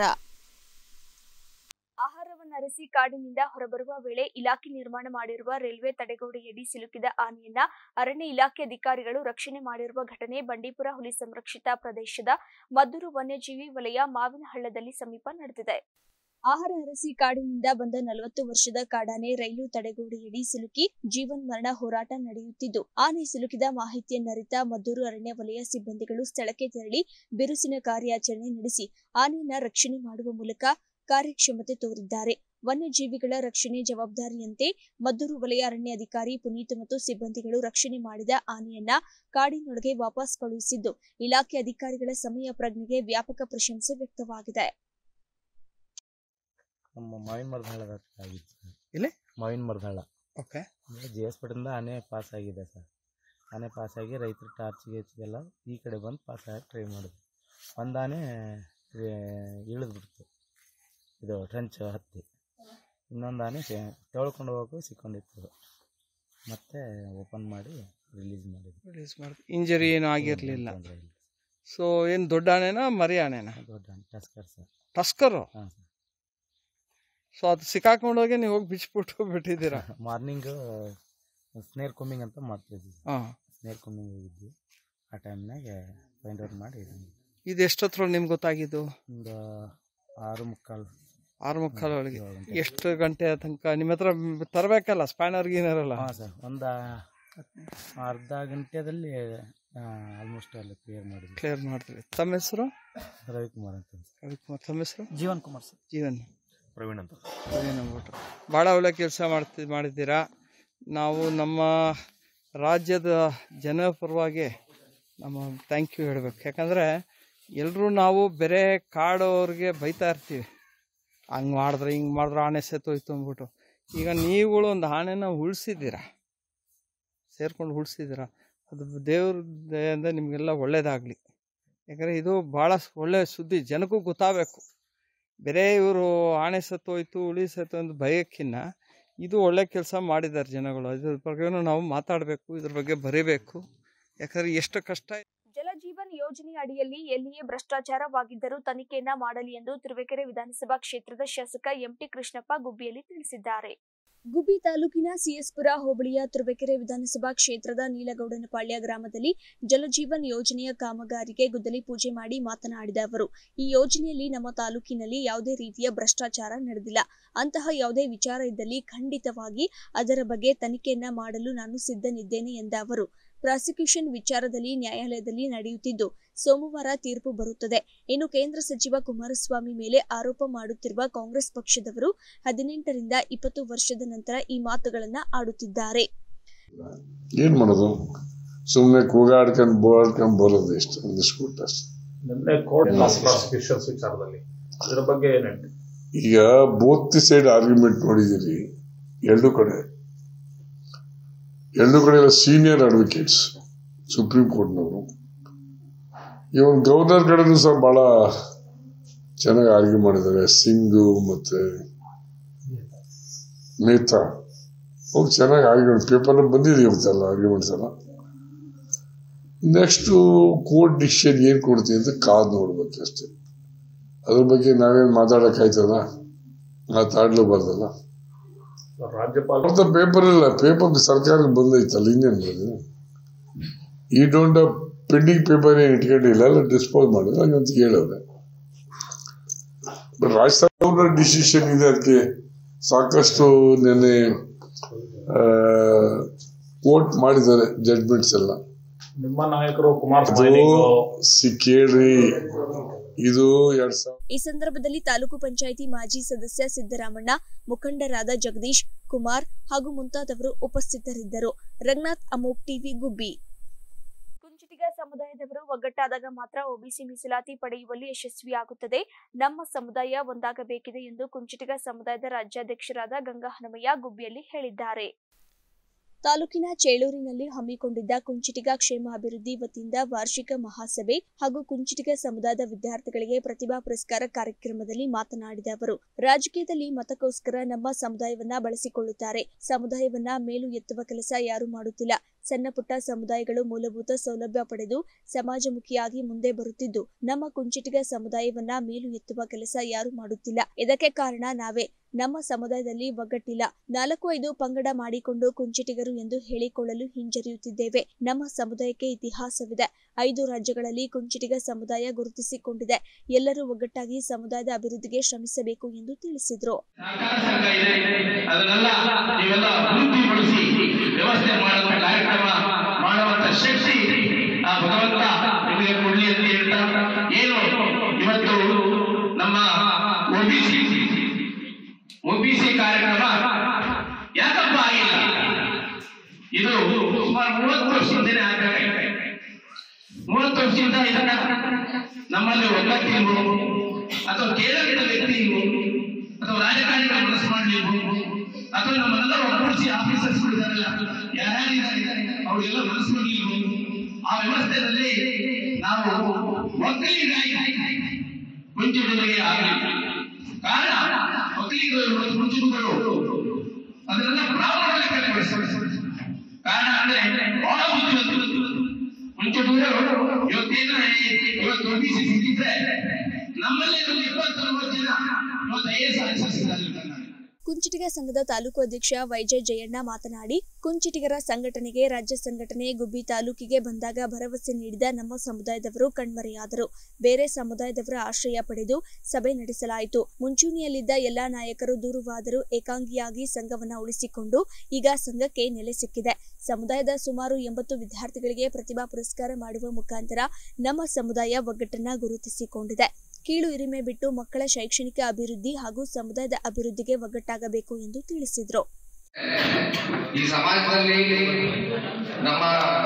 ಆಹಾರವನ್ನರಸಿ ಕಾಡಿನಿಂದ ಹೊರಬರುವ ವೇಳೆ ಇಲಾಖೆ ನಿರ್ಮಾಣ ಮಾಡಿರುವ ರೈಲ್ವೆ ತಡೆಗೋಡೆಯಡಿ ಸಿಲುಕಿದ ಆನೆಯನ್ನ ಅರಣ್ಯ ಇಲಾಖೆ ಅಧಿಕಾರಿಗಳು ರಕ್ಷಣೆ ಮಾಡಿರುವ ಘಟನೆ ಬಂಡೀಪುರ ಹುಲಿ ಸಂರಕ್ಷಿತ ಪ್ರದೇಶದ ಮದ್ದೂರು ವನ್ಯಜೀವಿ ವಲಯ ಮಾವಿನಹಳ್ಳದಲ್ಲಿ ಸಮೀಪ ನಡೆದಿದೆ. ಆಹಾರ ಅರಸಿ ಕಾಡಿನಿಂದ ಬಂದ ನಲವತ್ತು ವರ್ಷದ ಕಾಡಾನೆ ರೈಲು ತಡೆಗೋಡೆಯಡಿ ಸಿಲುಕಿ ಜೀವನ್ ಮರಣ ಹೋರಾಟ ನಡೆಯುತ್ತಿದ್ದು, ಆನೆ ಸಿಲುಕಿದ ಮಾಹಿತಿಯನ್ನರಿತ ಮದ್ದೂರು ಅರಣ್ಯ ವಲಯ ಸಿಬ್ಬಂದಿಗಳು ಸ್ಥಳಕ್ಕೆ ತೆರಳಿ ಬಿರುಸಿನ ಕಾರ್ಯಾಚರಣೆ ನಡೆಸಿ ಆನೆಯನ್ನ ರಕ್ಷಣೆ ಮಾಡುವ ಮೂಲಕ ಕಾರ್ಯಕ್ಷಮತೆ ತೋರಿದ್ದಾರೆ. ವನ್ಯಜೀವಿಗಳ ರಕ್ಷಣೆ ಜವಾಬ್ದಾರಿಯಂತೆ ಮದ್ದೂರು ವಲಯ ಅರಣ್ಯಾಧಿಕಾರಿ ಪುನೀತ್ ಮತ್ತು ಸಿಬ್ಬಂದಿಗಳು ರಕ್ಷಣೆ ಮಾಡಿದ ಆನೆಯನ್ನ ಕಾಡಿನೊಳಗೆ ವಾಪಸ್ ಕಳುಹಿಸಿದ್ದು, ಇಲಾಖೆ ಅಧಿಕಾರಿಗಳ ಸಮಯ ಪ್ರಜ್ಞೆಗೆ ವ್ಯಾಪಕ ಪ್ರಶಂಸೆ ವ್ಯಕ್ತವಾಗಿದೆ. ನಮ್ಮ ಮಾವಿನ ಮರದಾಳ ಆಗಿತ್ತು ಇಲ್ಲಿ ಮಾವಿನ ಮರದಾಳ ಓಕೆ ಜಿ ಎಸ್ ಪೇಟೆಯಿಂದ ಆನೆ ಪಾಸ್ ಆಗಿದೆ ಸರ್. ಆನೆ ಪಾಸ್ ಆಗಿ ರೈತರ ಟಾರ್ಚ್ಗೆ ಹೆಚ್ಚಿಗೆಲ್ಲ ಈ ಕಡೆ ಬಂದು ಪಾಸ್ ಆಗಿ ಟ್ರೈ ಮಾಡಿದ್ರು. ಒಂದು ಆನೆ ಇಳಿದ್ಬಿಡ್ತು, ಇದು ಟ್ರಂಚ್ ಹತ್ತಿ. ಇನ್ನೊಂದು ಆನೆ ತೆಳ್ಕೊಂಡು ಹೋಗೋ ಸಿಕ್ಕೊಂಡಿತ್ತು. ಮತ್ತೆ ಓಪನ್ ಮಾಡಿ ರಿಲೀಸ್ ಮಾಡಿದ್ವಿ. ರಿಲೀಸ್ ಮಾಡಿ ಇಂಜರಿ ಏನು ಆಗಿರಲಿಲ್ಲ. ಸೊ ಏನು ದೊಡ್ಡ ಆನೆನಾ ಮರಿ ಆನೆನಾ? ದೊಡ್ಡ ಆನೆ ಟಸ್ಕರ್ ಸರ್. ಟಸ್ಕರು? ಹಾಂ ಸರ್. ಸೊ ಅದು ಸಿಕ್ಕಾಕೊಂಡೋಗಿ ನೀವು ಹೋಗಿ ಬಿಚ್ಚಿಬಿಟ್ಟು ಬಿಟ್ಟಿದ್ದೀರಾ? ಮಾರ್ನಿಂಗ್ ಸ್ನೇರ್ ಕೊಮ್ಮಿಂಗ್ ಅಂತ ಮಾಡ್ತಿದ್ವಿ. ಹಾಂ, ನೇರ್ಕೊಂಬಂಗೆ ಹೋಗಿದ್ವಿ. ಆ ಟೈಮ್ನಾಗೆ ಫೈಂಡ್ ಔಟ್ ಮಾಡಿ ಇದು ಎಷ್ಟೊತ್ತರ ನಿಮ್ಗೆ ಗೊತ್ತಾಗಿದ್ದು? ಒಂದು ಆರು ಮುಕ್ಕಾಲು ಆರು ಮುಕ್ಕಾಲು ಒಳಗೆ. ಎಷ್ಟು ಗಂಟೆ ತನಕ ನಿಮ್ಮ ಹತ್ರ ತರಬೇಕಲ್ಲ ಸ್ಪ್ಯಾನರ್ ಗೀನರಲ್ಲ? ಹಾಂ ಸರ್, ಒಂದು ಅರ್ಧ ಗಂಟೆಯಲ್ಲಿ ಆಲ್ಮೋಸ್ಟ್ ಎಲ್ಲ ಕ್ಲಿಯರ್ ಮಾಡಿದ್ವಿ. ಕ್ಲಿಯರ್ ಮಾಡ್ತೀವಿ. ತಮ್ಮ ಹೆಸರು? ರವಿಕುಮಾರ್ ಅಂತ. ರವಿಕುಮಾರ್. ತಮ್ಮ ಹೆಸರು? ಜೀವನ್ ಕುಮಾರ್ ಸರ್. ಜೀವನ್. ಪ್ರವೀಣ್ ಅಂತ. ಪ್ರವೀಣ್ ಅಂದ್ಬಿಟ್ಟು ಭಾಳ ಒಳ್ಳೆ ಕೆಲಸ ಮಾಡ್ತಿ ಮಾಡಿದ್ದೀರಾ. ನಾವು ನಮ್ಮ ರಾಜ್ಯದ ಜನ ಪರವಾಗಿ ನಮ್ಮ ಥ್ಯಾಂಕ್ ಯು ಹೇಳಬೇಕು. ಯಾಕಂದರೆ ಎಲ್ಲರೂ ನಾವು ಬೇರೆ ಕಾಡೋರಿಗೆ ಬೈತಾ ಇರ್ತೀವಿ, ಹಂಗೆ ಮಾಡಿದ್ರೆ ಹಿಂಗೆ ಮಾಡಿದ್ರೆ ಆನೆ ಸೆತ್ತೋಯ್ತು ಅಂದ್ಬಿಟ್ಟು. ಈಗ ನೀವುಗಳು ಒಂದು ಆನೆನ ಉಳಿಸಿದ್ದೀರಾ, ಸೇರ್ಕೊಂಡು ಉಳಿಸಿದ್ದೀರಾ. ಅದು ದೇವ್ರ ದಯೆಯಿಂದ ನಿಮಗೆಲ್ಲ ಒಳ್ಳೇದಾಗಲಿ. ಯಾಕಂದರೆ ಇದು ಭಾಳ ಒಳ್ಳೆಯ ಸುದ್ದಿ, ಜನಕ್ಕೂ ಗೊತ್ತಾಗಬೇಕು. ಬೇರೆ ಇವರು ಆನೆ ಸತ್ತೋಯ್ತು ಉಳಿ ಸತ್ತು ಅಂತ ಭಯಕ್ಕಿನ್ನ ಇದು ಒಳ್ಳೆ ಕೆಲಸ ಮಾಡಿದ್ದಾರೆ ಜನಗಳು. ಇದ್ರ ಬಗ್ಗೆ ನಾವು ಮಾತಾಡಬೇಕು, ಇದ್ರ ಬಗ್ಗೆ ಬರೀಬೇಕು. ಯಾಕಂದರೆ ಎಷ್ಟು ಕಷ್ಟ. ಜಲಜೀವನ್ ಯೋಜನೆ ಅಡಿಯಲ್ಲಿ ಎಲ್ಲಿಯೇ ಭ್ರಷ್ಟಾಚಾರವಾಗಿದ್ದರೂ ತನಿಖೆಯನ್ನ ಮಾಡಲಿ ಎಂದು ತುರುವೇಕೆರೆ ವಿಧಾನಸಭಾ ಕ್ಷೇತ್ರದ ಶಾಸಕ ಎಂಟಿ ಕೃಷ್ಣಪ್ಪ ಗುಬ್ಬಿಯಲ್ಲಿ ತಿಳಿಸಿದ್ದಾರೆ. ಗುಬ್ಬಿ ತಾಲೂಕಿನ ಸಿಎಸ್ಪುರ ಹೋಬಳಿಯ ತುರುವೇಕೆರೆ ವಿಧಾನಸಭಾ ಕ್ಷೇತ್ರದ ನೀಲಗೌಡನಪಾಳ್ಯ ಗ್ರಾಮದಲ್ಲಿ ಜಲಜೀವನ್ ಯೋಜನೆಯ ಕಾಮಗಾರಿಗೆ ಗುದ್ದಲಿ ಪೂಜೆ ಮಾಡಿ ಮಾತನಾಡಿದ ಅವರು, ಈ ಯೋಜನೆಯಲ್ಲಿ ನಮ್ಮ ತಾಲೂಕಿನಲ್ಲಿ ಯಾವುದೇ ರೀತಿಯ ಭ್ರಷ್ಟಾಚಾರ ನಡೆದಿಲ್ಲ. ಅಂತಹ ಯಾವುದೇ ವಿಚಾರ ಇದ್ದಲ್ಲಿ ಖಂಡಿತವಾಗಿ ಅದರ ಬಗ್ಗೆ ತನಿಖೆಯನ್ನ ಮಾಡಲು ನಾನು ಸಿದ್ಧನಿದ್ದೇನೆ ಎಂದ ಅವರು, ಪ್ರಾಸಿಕ್ಯೂಷನ್ ವಿಚಾರದಲ್ಲಿ ನ್ಯಾಯಾಲಯದಲ್ಲಿ ನಡೆಯುತ್ತಿದ್ದು ಸೋಮವಾರ ತೀರ್ಪು ಬರುತ್ತದೆ. ಇನ್ನು ಕೇಂದ್ರ ಸಚಿವ ಕುಮಾರಸ್ವಾಮಿ ಮೇಲೆ ಆರೋಪ ಮಾಡುತ್ತಿರುವ ಕಾಂಗ್ರೆಸ್ ಪಕ್ಷದವರು ಹದಿನೆಂಟರಿಂದ ಇಪ್ಪತ್ತು ವರ್ಷದ ನಂತರ ಈ ಮಾತುಗಳನ್ನ ಆಡುತ್ತಿದ್ದಾರೆ. ಏನ್ ಮಾಡೋದು, ಸುಮ್ಮನೆ ಕೂಗಾಡ್ಕೊಂಡು ಬೋರ್ಡ್ಕೊಂಡು ಬರೋದು ಎಷ್ಟು ಒಂದಿಷ್ಟು ವಿಚಾರದಲ್ಲಿ ಅದರ ಬಗ್ಗೆ ಏನೇನು ಈಗ ಬೋತ್ ಸೈಡ್ ಆರ್ಗ್ಯುಮೆಂಟ್ ನೋಡಿದಿರಿ. ಎರಡು ಕಡೆ ಎರಡು ಕಡೆ ಸೀನಿಯರ್ ಅಡ್ವೊಕೇಟ್ಸ್ ಸುಪ್ರೀಂ ಕೋರ್ಟ್ನವರು, ಇವನ್ ಗವರ್ನರ್ ಕಡೆನೂ ಸಹ ಬಹಳ ಚೆನ್ನಾಗಿ ಆರ್ಗ್ಯೂ ಮಾಡಿದ್ದಾರೆ. ಸಿಂಗು ಮತ್ತೆ ನೇತಾ ಹೋಗಿ ಚೆನ್ನಾಗಿ ಆರ್ಗ್ಯುಮೆಂಟ್ ಪೇಪರ್ ಬಂದಿದೆ ಇವತ್ತೆಲ್ಲ ಆರ್ಗ್ಯುಮೆಂಟ್ಸ್ ಎಲ್ಲ. ನೆಕ್ಸ್ಟ್ ಕೋರ್ಟ್ ಡಿಸಿಷನ್ ಏನ್ ಕೊಡ್ತೀವಿ ಅಂತ ಕಾದ್ ನೋಡ್ಬೇಕು ಅಷ್ಟೇ. ಅದ್ರ ಬಗ್ಗೆ ನಾವೇನ್ ಮಾತಾಡಕ್ಕಾಯ್ತದ, ಮಾತಾಡ್ಲೂಬಾರ್ದಲ್ಲ. ರಾಜ್ಯಪಾಲ ಪೇಪರ್ ಇಲ್ಲ, ಪೇಪರ್ ಸರ್ಕಾರಕ್ಕೆ ಬಂದೈತಲ್ಲ, ಇನ್ನೇನು ಈ ಡೋಂಟ್ ಪೆಂಡಿಂಗ್ ಪೇಪರ್ ಏನ್ ಇಟ್ಕೊಂಡಿಲ್ಲ, ಎಲ್ಲ ಡಿಸ್ಪೋಸ್ ಮಾಡಿದ್ರೆ ಹಂಗಂತ ಹೇಳವ್ರೆ. ಬಟ್ ರಾಜ್ಯಸಭಾ ಡಿಸಿಷನ್ ಇದೆ, ಅದಕ್ಕೆ ಸಾಕಷ್ಟು ನೆನೆ ಕೋರ್ಟ್ ಮಾಡಿದ್ದಾರೆ ಜಡ್ಜ್ಮೆಂಟ್ಸ್ ಎಲ್ಲ. ನಿಮ್ಮ ನಾಯಕರು ಕುಮಾರಸ್ವಾಮಿ ಸಿಕ್ಕೇಳ್ರಿ ಇದು ಎರಡ್ ಸಾವಿರ. ಈ ಸಂದರ್ಭದಲ್ಲಿ ತಾಲೂಕು ಪಂಚಾಯಿತಿ ಮಾಜಿ ಸದಸ್ಯ ಸಿದ್ದರಾಮಣ್ಣ, ಮುಖಂಡರಾದ ಜಗದೀಶ್ ಕುಮಾರ್ ಹಾಗೂ ಮುಂತಾದವರು ಉಪಸ್ಥಿತರಿದ್ದರು. ರಂಗನಾಥ್, ಅಮೋಕ್ ಟಿವಿ, ಗುಬ್ಬಿ. ಕುಂಚಿಟಿಗ ಸಮುದಾಯದವರು ಒಗ್ಗಟ್ಟಾದಾಗ ಮಾತ್ರ ಒಬಿಸಿ ಮೀಸಲಾತಿ ಪಡೆಯುವಲ್ಲಿ ಯಶಸ್ವಿಯಾಗುತ್ತದೆ. ನಮ್ಮ ಸಮುದಾಯ ಒಂದಾಗಬೇಕಿದೆ ಎಂದು ಕುಂಚಿಟಿಗ ಸಮುದಾಯದ ರಾಜ್ಯಾಧ್ಯಕ್ಷರಾದ ಗಂಗಾ ಹನುಮಯ್ಯ ಗುಬ್ಬಿಯಲ್ಲಿ ಹೇಳಿದ್ದಾರೆ. ತಾಲೂಕಿನ ಚೇಳೂರಿನಲ್ಲಿ ಹಮ್ಮಿಕೊಂಡಿದ್ದ ಕುಂಚಿಟಿಗ ಕ್ಷೇಮ ಅಭಿವೃದ್ಧಿ ವತಿಯಿಂದ ವಾರ್ಷಿಕ ಮಹಾಸಭೆ ಹಾಗೂ ಕುಂಚಿಟಿಗ ಸಮುದಾಯದ ವಿದ್ಯಾರ್ಥಿಗಳಿಗೆ ಪ್ರತಿಭಾ ಪುರಸ್ಕಾರ ಕಾರ್ಯಕ್ರಮದಲ್ಲಿ ಮಾತನಾಡಿದ ಅವರು, ರಾಜಕೀಯದಲ್ಲಿ ಮತಕ್ಕೋಸ್ಕರ ನಮ್ಮ ಸಮುದಾಯವನ್ನ ಬಳಸಿಕೊಳ್ಳುತ್ತಾರೆ. ಸಮುದಾಯವನ್ನ ಮೇಲು ಎತ್ತುವ ಕೆಲಸ ಯಾರು ಮಾಡುತ್ತಿಲ್ಲ. ಸಣ್ಣ ಪುಟ್ಟ ಸಮುದಾಯಗಳು ಮೂಲಭೂತ ಸೌಲಭ್ಯ ಪಡೆದು ಸಮಾಜಮುಖಿಯಾಗಿ ಮುಂದೆ ಬರುತ್ತಿದ್ದು, ನಮ್ಮ ಕುಂಚಿಟಿಗ ಸಮುದಾಯವನ್ನ ಮೇಲು ಎತ್ತುವ ಕೆಲಸ ಯಾರು ಮಾಡುತ್ತಿಲ್ಲ. ಇದಕ್ಕೆ ಕಾರಣ ನಾವೇ. ನಮ್ಮ ಸಮುದಾಯದಲ್ಲಿ ಒಗ್ಗಟ್ಟಿಲ್ಲ. ನಾಲ್ಕು ಐದು ಪಂಗಡ ಮಾಡಿಕೊಂಡು ಕುಂಚಿಟಿಗರು ಎಂದು ಹೇಳಿಕೊಳ್ಳಲು ಹಿಂಜರಿಯುತ್ತಿದ್ದೇವೆ. ನಮ್ಮ ಸಮುದಾಯಕ್ಕೆ ಇತಿಹಾಸವಿದೆ. ಐದು ರಾಜ್ಯಗಳಲ್ಲಿ ಕುಂಚಿಟಿಗ ಸಮುದಾಯ ಗುರುತಿಸಿಕೊಂಡಿದೆ. ಎಲ್ಲರೂ ಒಗ್ಗಟ್ಟಾಗಿ ಸಮುದಾಯದ ಅಭಿವೃದ್ಧಿಗೆ ಶ್ರಮಿಸಬೇಕು ಎಂದು ತಿಳಿಸಿದರು. ಒಬಿಸಿ ಕಾರ್ಯಕ್ರಮ ಯಾಕಪ್ಪ ಆಗಿಲ್ಲ? ಇದು ಸುಮಾರು ಮೂವತ್ತು ವರ್ಷದಿಂದಲೇ ಆಗಬೇಕಾಗಿದೆ. ಮೂವತ್ತು ವರ್ಷದಿಂದ ಇದನ್ನ ನಮ್ಮಲ್ಲಿ ಒಗ್ಗಟ್ಟಿಲ್ವೋ ಅಥವಾ ಕೇರಳದ ವ್ಯಕ್ತಿ ಇಲ್ವೋ ಅಥವಾ ರಾಜಕಾರಣಿಗಳ ಮನಸ್ಸು ಮಾಡಲಿಲ್ವೋ ಅಥವಾ ನಮ್ಮೆಲ್ಲರೂ ಒಗ್ಗೂಡಿಸಿ ಆಫೀಸರ್ಸ್ ಇದ್ದಾರಲ್ಲ, ಯಾರ್ಯಾರಿದ್ದಾರೆ ಅವರೆಲ್ಲ ಮನಸ್ಸು ಮಾಡಲಿಲ್ವೋ? ಆ ವ್ಯವಸ್ಥೆಯಲ್ಲಿ ನಾವು ಒಕ್ಕಲಿಗರಾಗಿ ಕುಂಚಿಟಿಗರಿಗೆ ಆಗಲಿಲ್ಲ. ಕಾರಣ ಒಕ್ಕಲಿಗರು ಕುಂಚಿಟಿಗರು ಅದನ್ನೆಲ್ಲ ಪ್ರಾಮಾಣಿಕ ಕಾರಣ ಅಂದ್ರೆ ಬಹಳ ಬುದ್ಧಿವಂತರು ಕುಂಚಿಟಿಗರು. ಇವತ್ತೇನು ಇವತ್ತು ಒಬಿಸಿ ಸಿಕ್ಕಿದ್ರೆ ನಮ್ಮಲ್ಲಿ ಒಂದು ಇಪ್ಪತ್ತು ನಲವತ್ತು ಜನ ಇವತ್ತು ಐ ಎಸ್ ಆಫೀಸರ್ಸ್ ಇದ್ದಾರೆ. ಕುಂಚಿಟಿಗ ಸಂಘದ ತಾಲೂಕು ಅಧ್ಯಕ್ಷ ವೈಜೆ ಜಯಣ್ಣ ಮಾತನಾಡಿ, ಕುಂಚಿಟಿಗರ ಸಂಘಟನೆಗೆ ರಾಜ್ಯ ಸಂಘಟನೆ ಗುಬ್ಬಿ ತಾಲೂಕಿಗೆ ಬಂದಾಗ ಭರವಸೆ ನೀಡಿದ ನಮ್ಮ ಸಮುದಾಯದವರು ಕಣ್ಮರೆಯಾದರು. ಬೇರೆ ಸಮುದಾಯದವರ ಆಶ್ರಯ ಪಡೆದು ಸಭೆ ನಡೆಸಲಾಯಿತು. ಮುಂಚೂಣಿಯಲ್ಲಿದ್ದ ಎಲ್ಲಾ ನಾಯಕರು ದೂರವಾದರೂ ಏಕಾಂಗಿಯಾಗಿ ಸಂಘವನ್ನ ಉಳಿಸಿಕೊಂಡು ಈಗ ಸಂಘಕ್ಕೆ ನೆಲೆ ಸಿಕ್ಕಿದೆ. ಸಮುದಾಯದ ಸುಮಾರು ಎಂಬತ್ತು ವಿದ್ಯಾರ್ಥಿಗಳಿಗೆ ಪ್ರತಿಭಾ ಪುರಸ್ಕಾರ ಮಾಡುವ ಮುಖಾಂತರ ನಮ್ಮ ಸಮುದಾಯ ಒಗ್ಗಟ್ಟನ್ನ ಗುರುತಿಸಿಕೊಂಡಿದೆ. ಕೀಳು ಇರಿಮೆ ಬಿಟ್ಟು ಮಕ್ಕಳ ಶೈಕ್ಷಣಿಕ ಅಭಿವೃದ್ಧಿ ಹಾಗೂ ಸಮುದಾಯದ ಅಭಿವೃದ್ಧಿಗೆ ಒಗ್ಗಟ್ಟಾಗಬೇಕು ಎಂದು ತಿಳಿಸಿದರು. ಈ ಸಮಾಜದಲ್ಲಿ ನಮ್ಮ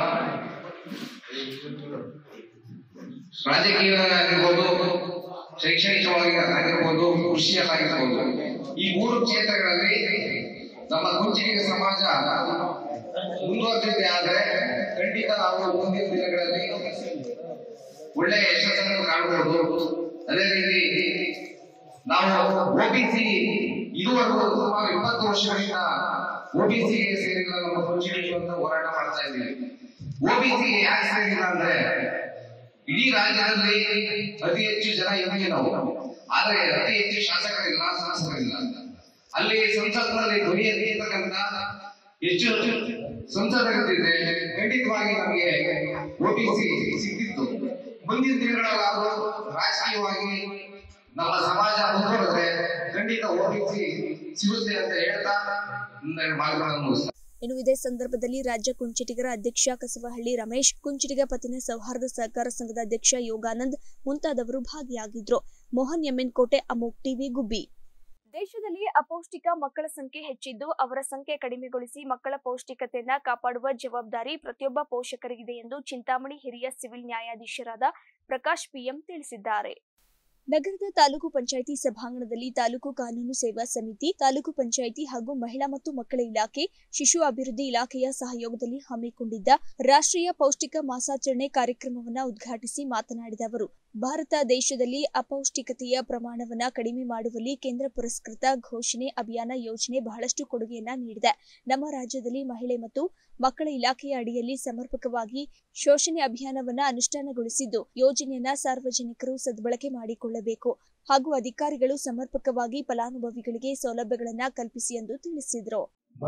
ರಾಜಕೀಯವಾಗಿರ್ಬೋದು, ಶೈಕ್ಷಣಿಕವಾಗಿ ಆಗಿರ್ಬೋದು, ಕೃಷಿಯಲ್ಲಾಗಿರ್ಬೋದು, ಈ ಮೂರು ಕ್ಷೇತ್ರಗಳಲ್ಲಿ ನಮ್ಮ ಕುಂಚಿಟಿಗ ಸಮಾಜ ಮುಂದುವರೆದಿದೆ. ಆದರೆ ಖಂಡಿತ ನಾವು ಮುಂದಿನ ದಿನಗಳಲ್ಲಿ ಒಳ್ಳೆಯ ಯಶಸ್ಸನ್ನು ಕಾಣಬಹುದು. ಅದೇ ರೀತಿ ನಾವು ಒಬಿಸಿ ಇದುವರೆಗೂ ಸುಮಾರು ಇಪ್ಪತ್ತು ವರ್ಷಗಳಿಂದ ಒಬಿಸಿಗೆ ಸೇರಿಲ್ಲ ನಮ್ಮ ಕುಂಚಿಟಿಗೆ ಒಂದು ಹೋರಾಟ ಮಾಡ್ತಾ ಇದ್ದೀವಿ. ಒಬಿಸಿಗೆ ಯಾಕೆ ಸೇರಿಲ್ಲ ಅಂದ್ರೆ ಇಡೀ ರಾಜ್ಯದಲ್ಲಿ ಅತಿ ಹೆಚ್ಚು ಜನ ಇದ್ದೀವಿ ನಾವು, ಆದ್ರೆ ಅತಿ ಹೆಚ್ಚು ಶಾಸಕರಿಲ್ಲ, ಸಂಸದರಿಲ್ಲ. ಅಲ್ಲಿ ಸಂಸತ್ನಲ್ಲಿ ಧ್ವನಿ ಎತ್ತಿರ್ತಕ್ಕಂಥ ಹೆಚ್ಚು ಸಂಸದರಿದ್ದಿದ್ರೆ ಖಂಡಿತವಾಗಿ ನಮಗೆ ಒಬಿಸಿ ಸಿಕ್ತಿತ್ತು. ಮುಂದಿನ ದಿನಗಳಲ್ಲಾದರೂ ರಾಜಕೀಯವಾಗಿ ನಮ್ಮ ಸಮಾಜ ಮುಂದುವರೆದ್ರೆ ಖಂಡಿತ ಒಬಿಸಿ ಸಿಗುತ್ತೆ ಅಂತ ಹೇಳ್ತಾ ಮಾತುಗಳನ್ನು ಮುಗಿಸ್ತಾರೆ. ಇನ್ನು ಇದೇ ಸಂದರ್ಭದಲ್ಲಿ ರಾಜ್ಯ ಕುಂಚಿಟಿಗರ ಅಧ್ಯಕ್ಷ ಕಸವಹಳ್ಳಿ ರಮೇಶ್, ಕುಂಚಿಟಿಗ ಪತ್ತಿನ ಸೌಹಾರ್ದ ಸಹಕಾರ ಸಂಘದ ಅಧ್ಯಕ್ಷ ಯೋಗಾನಂದ್ ಮುಂತಾದವರು ಭಾಗಿಯಾಗಿದ್ರು. ಮೋಹನ್ ಎಮ್ಎನ್ ಕೋಟೆ, ಅಮೋಕ್ ಟಿವಿ, ಗುಬ್ಬಿ. ದೇಶದಲ್ಲಿ ಅಪೌಷ್ಟಿಕ ಮಕ್ಕಳ ಸಂಖ್ಯೆ ಹೆಚ್ಚಿದ್ದು ಅವರ ಸಂಖ್ಯೆ ಕಡಿಮೆಗೊಳಿಸಿ ಮಕ್ಕಳ ಪೌಷ್ಟಿಕತೆಯನ್ನ ಕಾಪಾಡುವ ಜವಾಬ್ದಾರಿ ಪ್ರತಿಯೊಬ್ಬ ಪೋಷಕರಿಗಿದೆ ಎಂದು ಚಿಂತಾಮಣಿ ಹಿರಿಯ ಸಿವಿಲ್ ನ್ಯಾಯಾಧೀಶರಾದ ಪ್ರಕಾಶ್ ಪಿಎಂ ತಿಳಿಸಿದ್ದಾರೆ. ನಗರದ ತಾಲೂಕು ಪಂಚಾಯಿತಿ ಸಭಾಂಗಣದಲ್ಲಿ ತಾಲೂಕು ಕಾನೂನು ಸೇವಾ ಸಮಿತಿ, ತಾಲೂಕು ಪಂಚಾಯಿತಿ ಹಾಗೂ ಮಹಿಳಾ ಮತ್ತು ಮಕ್ಕಳ ಇಲಾಖೆ, ಶಿಶು ಅಭಿವೃದ್ಧಿ ಇಲಾಖೆಯ ಸಹಯೋಗದಲ್ಲಿ ಹಮ್ಮಿಕೊಂಡಿದ್ದ ರಾಷ್ಟ್ರೀಯ ಪೌಷ್ಟಿಕ ಮಾಸಾಚರಣೆ ಕಾರ್ಯಕ್ರಮವನ್ನು ಉದ್ಘಾಟಿಸಿ ಮಾತನಾಡಿದ ಅವರು, ಭಾರತ ದೇಶದಲ್ಲಿ ಅಪೌಷ್ಟಿಕತೆಯ ಪ್ರಮಾಣವನ್ನು ಕಡಿಮೆ ಮಾಡುವಲ್ಲಿ ಕೇಂದ್ರ ಪುರಸ್ಕೃತ ಘೋಷಣೆ ಅಭಿಯಾನ ಯೋಜನೆ ಬಹಳಷ್ಟು ಕೊಡುಗೆಯನ್ನ ನೀಡಿದೆ. ನಮ್ಮ ರಾಜ್ಯದಲ್ಲಿ ಮಹಿಳೆ ಮತ್ತು ಮಕ್ಕಳ ಇಲಾಖೆಯ ಅಡಿಯಲ್ಲಿ ಸಮರ್ಪಕವಾಗಿ ಶೋಷಣೆ ಅಭಿಯಾನವನ್ನು ಅನುಷ್ಠಾನಗೊಳಿಸಿದ್ದು, ಯೋಜನೆಯನ್ನ ಸಾರ್ವಜನಿಕರು ಸದ್ಬಳಕೆ ಮಾಡಿಕೊಳ್ಳಬೇಕು ಹಾಗೂ ಅಧಿಕಾರಿಗಳು ಸಮರ್ಪಕವಾಗಿ ಫಲಾನುಭವಿಗಳಿಗೆ ಸೌಲಭ್ಯಗಳನ್ನು ಕಲ್ಪಿಸಿ ಎಂದು ತಿಳಿಸಿದರು.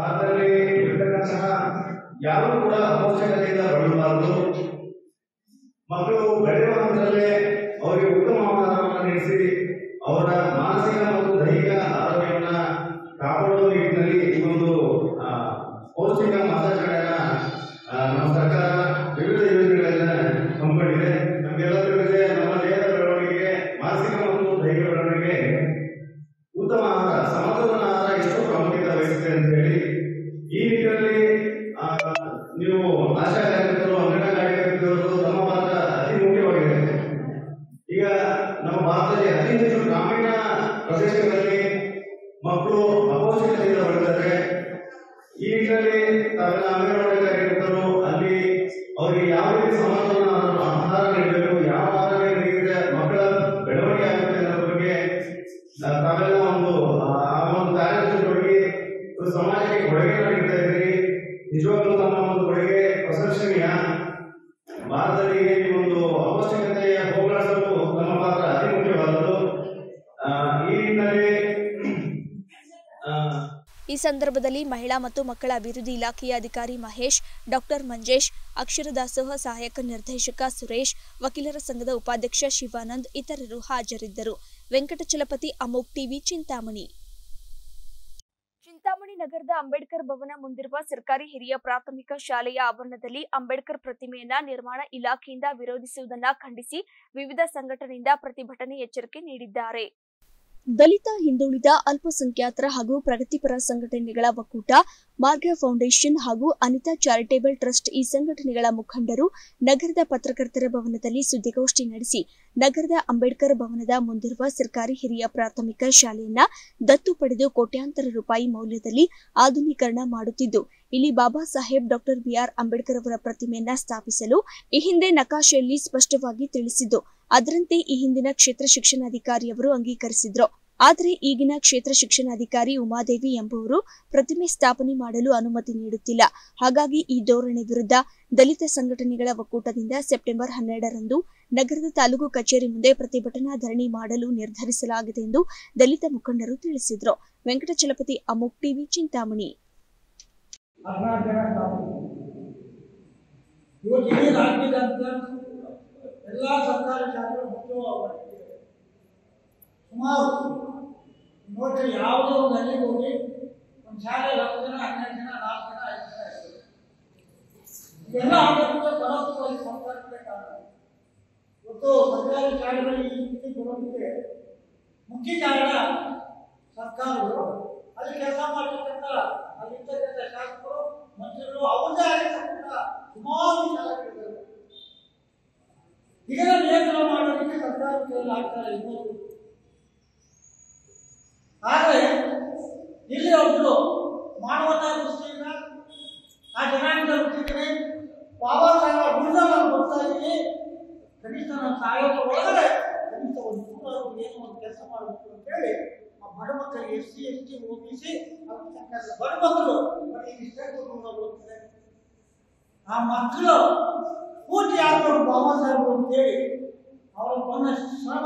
ಮಕ್ಕಳು ಬೆಳೆಯುವ ಹಂತದಲ್ಲೇ ಅವರಿಗೆ ಉತ್ತಮ ಆಹಾರವನ್ನು ನೀಡಿಸಿ ಅವರ ಮಾನಸಿಕ ಮತ್ತು ದೈಹಿಕ ಆರೋಗ್ಯವನ್ನು ಕಾಪಾಡುವ ನಿಟ್ಟಿನಲ್ಲಿ ಈ ಒಂದು ಪೌಷ್ಟಿಕ ಮಾಸಾಚರಣೆಯನ್ನ ನಮ್ಮ ಸರ್ಕಾರ ವಿವಿಧ ಯೋಜನೆಗಳನ್ನ ಹಮ್ಮಿಕೊಂಡಿದೆ. ನಮಗೆಲ್ಲರಿಗೂ ನಮ್ಮ ದೇಹದ ಬೆಳವಣಿಗೆಗೆ, ಮಾನಸಿಕ ಮತ್ತು ದೈಹಿಕ ಬೆಳವಣಿಗೆಗೆ ಉತ್ತಮ ಆಹಾರ, ಸಮತೋಲನ ಆಹಾರ ಎಷ್ಟು ಪ್ರಾಮುಖ್ಯತೆ ವಹಿಸುತ್ತೆ ಅಂತ ಹೇಳಿ ಈ ನಿಟ್ಟಿನಲ್ಲಿ ನೀವು ಆಶಾ ಕಾರ್ಯಕರ್ತರು, ಅಂಗನವಾಡಿ ಕಾರ್ಯಕರ್ತರು ತಮ್ಮ ಪಾತ್ರ ಅತಿ ಮುಖ್ಯವಾಗಿದೆ. ಈಗ ನಮ್ಮ ಭಾರತದಲ್ಲಿ ಅತಿ ಹೆಚ್ಚು ಗ್ರಾಮೀಣ ಪ್ರದೇಶಗಳಲ್ಲಿ ಮಕ್ಕಳು ಅಪೌಷ್ಟಿಕತೆಯಿಂದ ಬಳಲಿದ್ದಾರೆ. ಈ ನಿಟ್ಟಿನಲ್ಲಿ ತಾವೆಲ್ಲ ಅಂಗನವಾಡಿ ಕಾರ್ಯಕರ್ತರು ಅಲ್ಲಿ ಅವರಿಗೆ ಯಾವ ರೀತಿ ಸಮತೋಲನ ಆಹಾರ ನೀಡಬೇಕು, ಯಾವ ಆಹಾರ ನೀಡಿದ್ರೆ ಮಕ್ಕಳ ಬೆಳವಣಿಗೆ ಆಗುತ್ತೆ ಅನ್ನೋ ಬಗ್ಗೆ ತಾವೆಲ್ಲ ಒಂದು ಆ ಒಂದು ಕಾರ್ಯಚಟುವಟಿಕೆ ಸಮಾಜಕ್ಕೆ ಕೊಡುಗೆಯನ್ನು ನೀಡ್ತಾ ಇದ್ದೀರಿ. ನಿಜವಾಗ್ಲೂ ತಮ್ಮ ಒಂದು ಕೊಡುಗೆ ಪ್ರಶಂಸನೀಯ. ಭಾರತದಲ್ಲಿ ಈ ಒಂದು ಅವಶ್ಯಕತೆಯ ಹೋಗಲಾಡಿಸಲು ನಮ್ಮ ಪಾತ್ರ ಅತಿ ಮುಖ್ಯವಾದದ್ದು. ಈ ನಿಟ್ಟಿನಲ್ಲಿ ಈ ಸಂದರ್ಭದಲ್ಲಿ ಮಹಿಳಾ ಮತ್ತು ಮಕ್ಕಳ ಅಭಿವೃದ್ಧಿ ಇಲಾಖೆಯ ಅಧಿಕಾರಿ ಮಹೇಶ್, ಡಾಕ್ಟರ್ ಮಂಜೇಶ್, ಅಕ್ಷರ ದಾಸೋಹ ಸಹಾಯಕ ನಿರ್ದೇಶಕ ಸುರೇಶ್, ವಕೀಲರ ಸಂಘದ ಉಪಾಧ್ಯಕ್ಷ ಶಿವಾನಂದ್ ಇತರರು ಹಾಜರಿದ್ದರು. ವೆಂಕಟಚಲಪತಿ, ಅಮೋಕ್ ಟಿವಿ, ಚಿಂತಾಮಣಿ. ಚಿಂತಾಮಣಿ ನಗರದ ಅಂಬೇಡ್ಕರ್ ಭವನ ಮುಂದಿರುವ ಸರ್ಕಾರಿ ಹಿರಿಯ ಪ್ರಾಥಮಿಕ ಶಾಲೆಯ ಆವರಣದಲ್ಲಿ ಅಂಬೇಡ್ಕರ್ ಪ್ರತಿಮೆಯನ್ನ ನಿರ್ಮಾಣ ಇಲಾಖೆಯಿಂದ ವಿರೋಧಿಸುವುದನ್ನ ಖಂಡಿಸಿ ವಿವಿಧ ಸಂಘಟನೆಯಿಂದ ಪ್ರತಿಭಟನೆ ಎಚ್ಚರಿಕೆ ನೀಡಿದ್ದಾರೆ. ದಲಿತ, ಹಿಂದುಳಿದ, ಅಲ್ಪಸಂಖ್ಯಾತರ ಹಾಗೂ ಪ್ರಗತಿಪರ ಸಂಘಟನೆಗಳ ಒಕ್ಕೂಟ, ಮಾರ್ಗ ಫೌಂಡೇಶನ್ ಹಾಗೂ ಅನಿತಾ ಚಾರಿಟೇಬಲ್ ಟ್ರಸ್ಟ್ ಈ ಸಂಘಟನೆಗಳ ಮುಖಂಡರು ನಗರದ ಪತ್ರಕರ್ತರ ಭವನದಲ್ಲಿ ಸುದ್ದಿಗೋಷ್ಠಿ ನಡೆಸಿ ನಗರದ ಅಂಬೇಡ್ಕರ್ ಭವನದ ಮುಂದಿರುವ ಸರ್ಕಾರಿ ಹಿರಿಯ ಪ್ರಾಥಮಿಕ ಶಾಲೆಯನ್ನ ದತ್ತು ಪಡೆದು ಕೋಟ್ಯಾಂತರ ರೂಪಾಯಿ ಮೌಲ್ಯದಲ್ಲಿ ಆಧುನೀಕರಣ ಮಾಡುತ್ತಿದ್ದು, ಇಲ್ಲಿ ಬಾಬಾ ಸಾಹೇಬ್ ಡಾಕ್ಟರ್ ಬಿಆರ್ ಅಂಬೇಡ್ಕರ್ ಅವರ ಪ್ರತಿಮೆಯನ್ನ ಸ್ಥಾಪಿಸಲು ಈ ಹಿಂದೆ ನಕಾಶೆಯಲ್ಲಿ ಸ್ಪಷ್ಟವಾಗಿ ತಿಳಿಸಿದ್ದು, ಅದರಂತೆ ಈ ಹಿಂದಿನ ಕ್ಷೇತ್ರ ಶಿಕ್ಷಣಾಧಿಕಾರಿಯವರು ಅಂಗೀಕರಿಸಿದ್ರು. ಆದರೆ ಈಗಿನ ಕ್ಷೇತ್ರ ಶಿಕ್ಷಣಾಧಿಕಾರಿ ಉಮಾದೇವಿ ಎಂಬುವರು ಪ್ರತಿಮೆ ಸ್ಥಾಪನೆ ಮಾಡಲು ಅನುಮತಿ ನೀಡುತ್ತಿಲ್ಲ. ಹಾಗಾಗಿ ಈ ಧೋರಣೆ ವಿರುದ್ಧ ದಲಿತ ಸಂಘಟನೆಗಳ ಒಕ್ಕೂಟದಿಂದ ಸೆಪ್ಟೆಂಬರ್ ಹನ್ನೆರಡರಂದು ನಗರದ ತಾಲೂಕು ಕಚೇರಿ ಮುಂದೆ ಪ್ರತಿಭಟನಾ ಧರಣಿ ಮಾಡಲು ನಿರ್ಧರಿಸಲಾಗಿದೆ ಎಂದು ದಲಿತ ಮುಖಂಡರು ತಿಳಿಸಿದರು. ವೆಂಕಟಚಲಪತಿ, ಅಮೋಕ್ ಟಿವಿ, ಚಿಂತಾಮಣಿ. ಇವತ್ತು ಇಡೀ ರಾಜ್ಯದಾದ್ಯಂತ ಎಲ್ಲ ಸರ್ಕಾರಿ ಶಾಲೆಗಳು ಮುಖ್ಯವಾಗಿವೆ. ಸುಮಾರು ನೋಡ್ರಿ, ಯಾವುದೇ ಒಂದು ಹಳ್ಳಿಗೆ ಹೋಗಿ ಒಂದು ಶಾಲೆ ಹತ್ತು ಜನ ಹನ್ನೆರಡು ಜನ ನಾಲ್ಕು ಜನ ಐದು ಜನ ಇರ್ತದೆ. ಇವೆಲ್ಲ ಆಗಲಿಕ್ಕೆ ಬರೋದಕ್ಕೆ ಸರ್ಕಾರಕ್ಕೆ ಕಾರಣ. ಇವತ್ತು ಸರ್ಕಾರಿ ಶಾಲೆಗಳು ಈ ರೀತಿ ಬರೋದಕ್ಕೆ ಮುಖ್ಯ ಕಾರಣ ಸರ್ಕಾರಗಳು, ಅಲ್ಲಿ ಕೆಲಸ ಮಾಡ್ತಕ್ಕಂಥ ಅಲ್ಲಿರ್ತಕ್ಕಂಥ ಶಾಸಕರು, ಮಂತ್ರಿಗಳು, ಅವರದೇ ಆಗಿರ್ತಕ್ಕಂಥ ಸುಮಾರು ಶಾಲೆಗಳಿದ್ದಾರೆ. ಇದನ್ನ ನಿಯಂತ್ರಣ ಮಾಡೋದಕ್ಕೆ ಸರ್ಕಾರ ಕೈಯಲ್ಲಿ ಆಗ್ತಾ ಇರ್ಬೋದು. ಆದರೆ ಇಲ್ಲಿ ಒಬ್ಬರು ಮಾನವತಾ ದೃಷ್ಟಿಯಿಂದ ಆ ಜನಾಂಗದ ವೃತ್ತಿಗೆ ಬಾಬಾ ಸಾಹೇಬ್ ಉಳಿದ ನಾನು ಬರ್ತಾ ಇದ್ದೀನಿ, ಕನಿಷ್ಠ ನಾನು ಸಾಯೋದ ಒಳಗಡೆ ಕನಿಷ್ಠ ಒಂದು ನೂರು ಏನು ಒಂದು ಕೆಲಸ ಮಾಡಬೇಕು ಅಂತೇಳಿ ಆ ಬಡ ಮಕ್ಕಳಿಗೆ ಎಸ್ ಸಿ ಎಸ್ ಟಿ ಓದಿಸಿ ಬಡ ಮಕ್ಕಳು ಓದ್ತಾರೆ. ಆ ಮಕ್ಕಳು ಪೂರ್ತಿ ಆಗ್ಬೇಕು ಬಾಬಾ ಸಾಹೇಬರು ಅಂತೇಳಿ ಅವರ ಬಂದ ಶ್ರಮ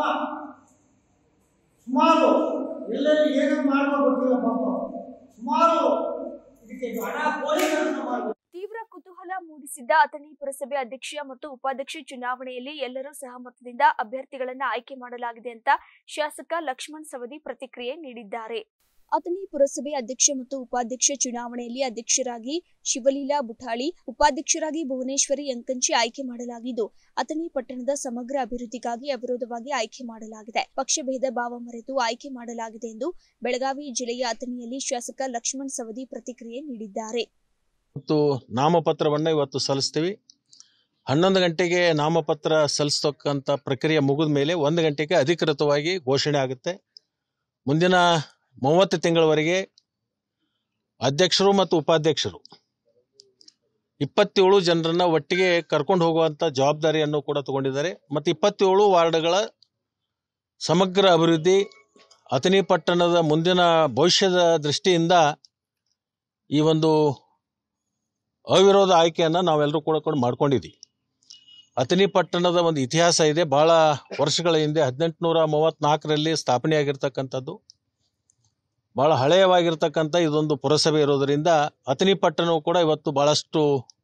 ಸುಮಾರು ಎಲ್ಲೆಲ್ಲಿ ಏನೇನು ಮಾಡಬೇಕು ಗೊತ್ತಿಲ್ಲ ಪಾಪ, ಸುಮಾರು ಇದಕ್ಕೆ ಹಣ ಕೋರಿಗಳನ್ನು ಮಾಡಬೇಕು. ತೀವ್ರ ಕುತೂಹಲ ಮೂಡಿಸಿದ್ದ ಅಥಣಿ ಪುರಸಭೆ ಅಧ್ಯಕ್ಷ ಮತ್ತು ಉಪಾಧ್ಯಕ್ಷ ಚುನಾವಣೆಯಲ್ಲಿ ಎಲ್ಲರೂ ಸಹಮತದಿಂದ ಅಭ್ಯರ್ಥಿಗಳನ್ನ ಆಯ್ಕೆ ಮಾಡಲಾಗಿದೆ ಅಂತ ಶಾಸಕ ಲಕ್ಷ್ಮಣ್ ಸವದಿ ಪ್ರತಿಕ್ರಿಯೆ ನೀಡಿದ್ದಾರೆ. ಅಥಣಿ ಪುರಸಭೆ ಅಧ್ಯಕ್ಷ ಮತ್ತು ಉಪಾಧ್ಯಕ್ಷ ಚುನಾವಣೆಯಲ್ಲಿ ಅಧ್ಯಕ್ಷರಾಗಿ ಶಿವಲೀಲಾ ಬುಠಾಳಿ, ಉಪಾಧ್ಯಕ್ಷರಾಗಿ ಭುವನೇಶ್ವರಿ ಅಂಕಂಚಿ ಆಯ್ಕೆ ಮಾಡಲಾಗಿದ್ದು, ಅಥಣಿ ಪಟ್ಟಣದ ಸಮಗ್ರ ಅಭಿವೃದ್ಧಿಗಾಗಿ ಅವಿರೋಧವಾಗಿ ಆಯ್ಕೆ ಮಾಡಲಾಗಿದೆ. ಪಕ್ಷ ಭೇದ ಭಾವ ಮರೆತು ಆಯ್ಕೆ ಮಾಡಲಾಗಿದೆ ಎಂದು ಬೆಳಗಾವಿ ಜಿಲ್ಲೆಯ ಅಥಣಿಯಲ್ಲಿ ಶಾಸಕ ಲಕ್ಷ್ಮಣ್ ಸವದಿ ಪ್ರತಿಕ್ರಿಯೆ ನೀಡಿದ್ದಾರೆ. ಇವತ್ತು ನಾಮಪತ್ರವನ್ನು ಇವತ್ತು ಸಲ್ಲಿಸ್ತೀವಿ. ಹನ್ನೊಂದು ಗಂಟೆಗೆ ನಾಮಪತ್ರ ಸಲ್ಲಿಸ್ತಕ್ಕಂಥ ಪ್ರಕ್ರಿಯೆ ಮುಗಿದ ಮೇಲೆ ಒಂದು ಗಂಟೆಗೆ ಅಧಿಕೃತವಾಗಿ ಘೋಷಣೆ ಆಗುತ್ತೆ. ಮುಂದಿನ ಮೂವತ್ತು ತಿಂಗಳವರೆಗೆ ಅಧ್ಯಕ್ಷರು ಮತ್ತು ಉಪಾಧ್ಯಕ್ಷರು ಇಪ್ಪತ್ತೇಳು ಜನರನ್ನ ಒಟ್ಟಿಗೆ ಕರ್ಕೊಂಡು ಹೋಗುವಂಥ ಜವಾಬ್ದಾರಿಯನ್ನು ಕೂಡ ತಗೊಂಡಿದ್ದಾರೆ. ಮತ್ತು ಇಪ್ಪತ್ತೇಳು ವಾರ್ಡ್ಗಳ ಸಮಗ್ರ ಅಭಿವೃದ್ಧಿ, ಅಥಣಿ ಪಟ್ಟಣದ ಮುಂದಿನ ಭವಿಷ್ಯದ ದೃಷ್ಟಿಯಿಂದ ಈ ಒಂದು ಅವಿರೋಧ ಆಯ್ಕೆಯನ್ನು ನಾವೆಲ್ಲರೂ ಕೂಡ ಕೂಡ ಮಾಡ್ಕೊಂಡಿದ್ದೀವಿ. ಅಥಣಿ ಪಟ್ಟಣದ ಒಂದು ಇತಿಹಾಸ ಇದೆ. ಭಾಳ ವರ್ಷಗಳ ಹಿಂದೆ ಹದಿನೆಂಟುನೂರ ಮೂವತ್ತ್ನಾಲ್ಕರಲ್ಲಿ ಸ್ಥಾಪನೆಯಾಗಿರ್ತಕ್ಕಂಥದ್ದು. ಭಾಳ ಹಳೆಯವಾಗಿರ್ತಕ್ಕಂಥ ಇದೊಂದು ಪುರಸಭೆ ಇರೋದರಿಂದ ಅಥಣಿ ಪಟ್ಟಣವು ಕೂಡ ಇವತ್ತು ಭಾಳಷ್ಟು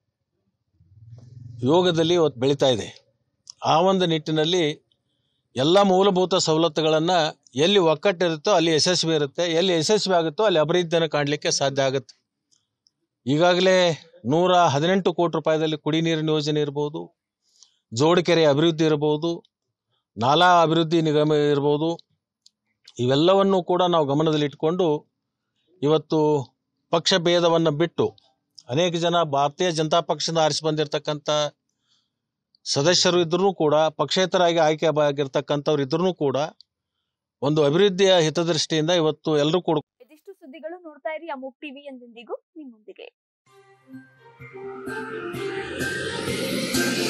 ಯೋಗದಲ್ಲಿ ಇವತ್ತು ಬೆಳೀತಾ ಇದೆ. ಆ ಒಂದು ನಿಟ್ಟಿನಲ್ಲಿ ಎಲ್ಲ ಮೂಲಭೂತ ಸವಲತ್ತುಗಳನ್ನು ಎಲ್ಲಿ ಒಕ್ಕಟ್ಟಿರುತ್ತೋ ಅಲ್ಲಿ ಯಶಸ್ವಿ ಇರುತ್ತೆ, ಎಲ್ಲಿ ಯಶಸ್ವಿ ಆಗುತ್ತೋ ಅಲ್ಲಿ ಅಭಿವೃದ್ಧಿಯನ್ನು ಕಾಣಲಿಕ್ಕೆ ಸಾಧ್ಯ ಆಗುತ್ತೆ. ಈಗಾಗಲೇ ನೂರ ಹದಿನೆಂಟು ಕೋಟಿ ರೂಪಾಯಿದಲ್ಲಿ ಕುಡಿ ನೀರಿನ ಯೋಜನೆ ಇರ್ಬೋದು, ಜೋಡಕೆರೆ ಅಭಿವೃದ್ಧಿ ಇರ್ಬೋದು, ನಾಲಾ ಅಭಿವೃದ್ಧಿ ನಿಗಮ ಇರ್ಬೋದು, ಇವೆಲ್ಲವನ್ನು ಕೂಡ ನಾವು ಗಮನದಲ್ಲಿಟ್ಟುಕೊಂಡು ಇವತ್ತು ಪಕ್ಷ ಭೇದವನ್ನು ಬಿಟ್ಟು ಅನೇಕ ಜನ ಭಾರತೀಯ ಜನತಾ ಪಕ್ಷದಿಂದ ಆರಿಸಿ ಬಂದಿರತಕ್ಕಂಥ ಸದಸ್ಯರು ಇದ್ರೂ ಕೂಡ, ಪಕ್ಷೇತರಾಗಿ ಆಯ್ಕೆ ಆಗಿರ್ತಕ್ಕಂಥವ್ರು ಇದ್ರೂ ಕೂಡ ಒಂದು ಅಭಿವೃದ್ಧಿಯ ಹಿತದೃಷ್ಟಿಯಿಂದ ಇವತ್ತು ಎಲ್ಲರೂ ಕೂಡ. ಇದಿಷ್ಟು ಸುದ್ದಿಗಳು ನೋಡ್ತಾ ಇರಿ ಅಮೋಕ್ ಟಿವಿ, ಎಂದೆಂದಿಗೂ ನಿಮ್ಮೊಂದಿಗೆ.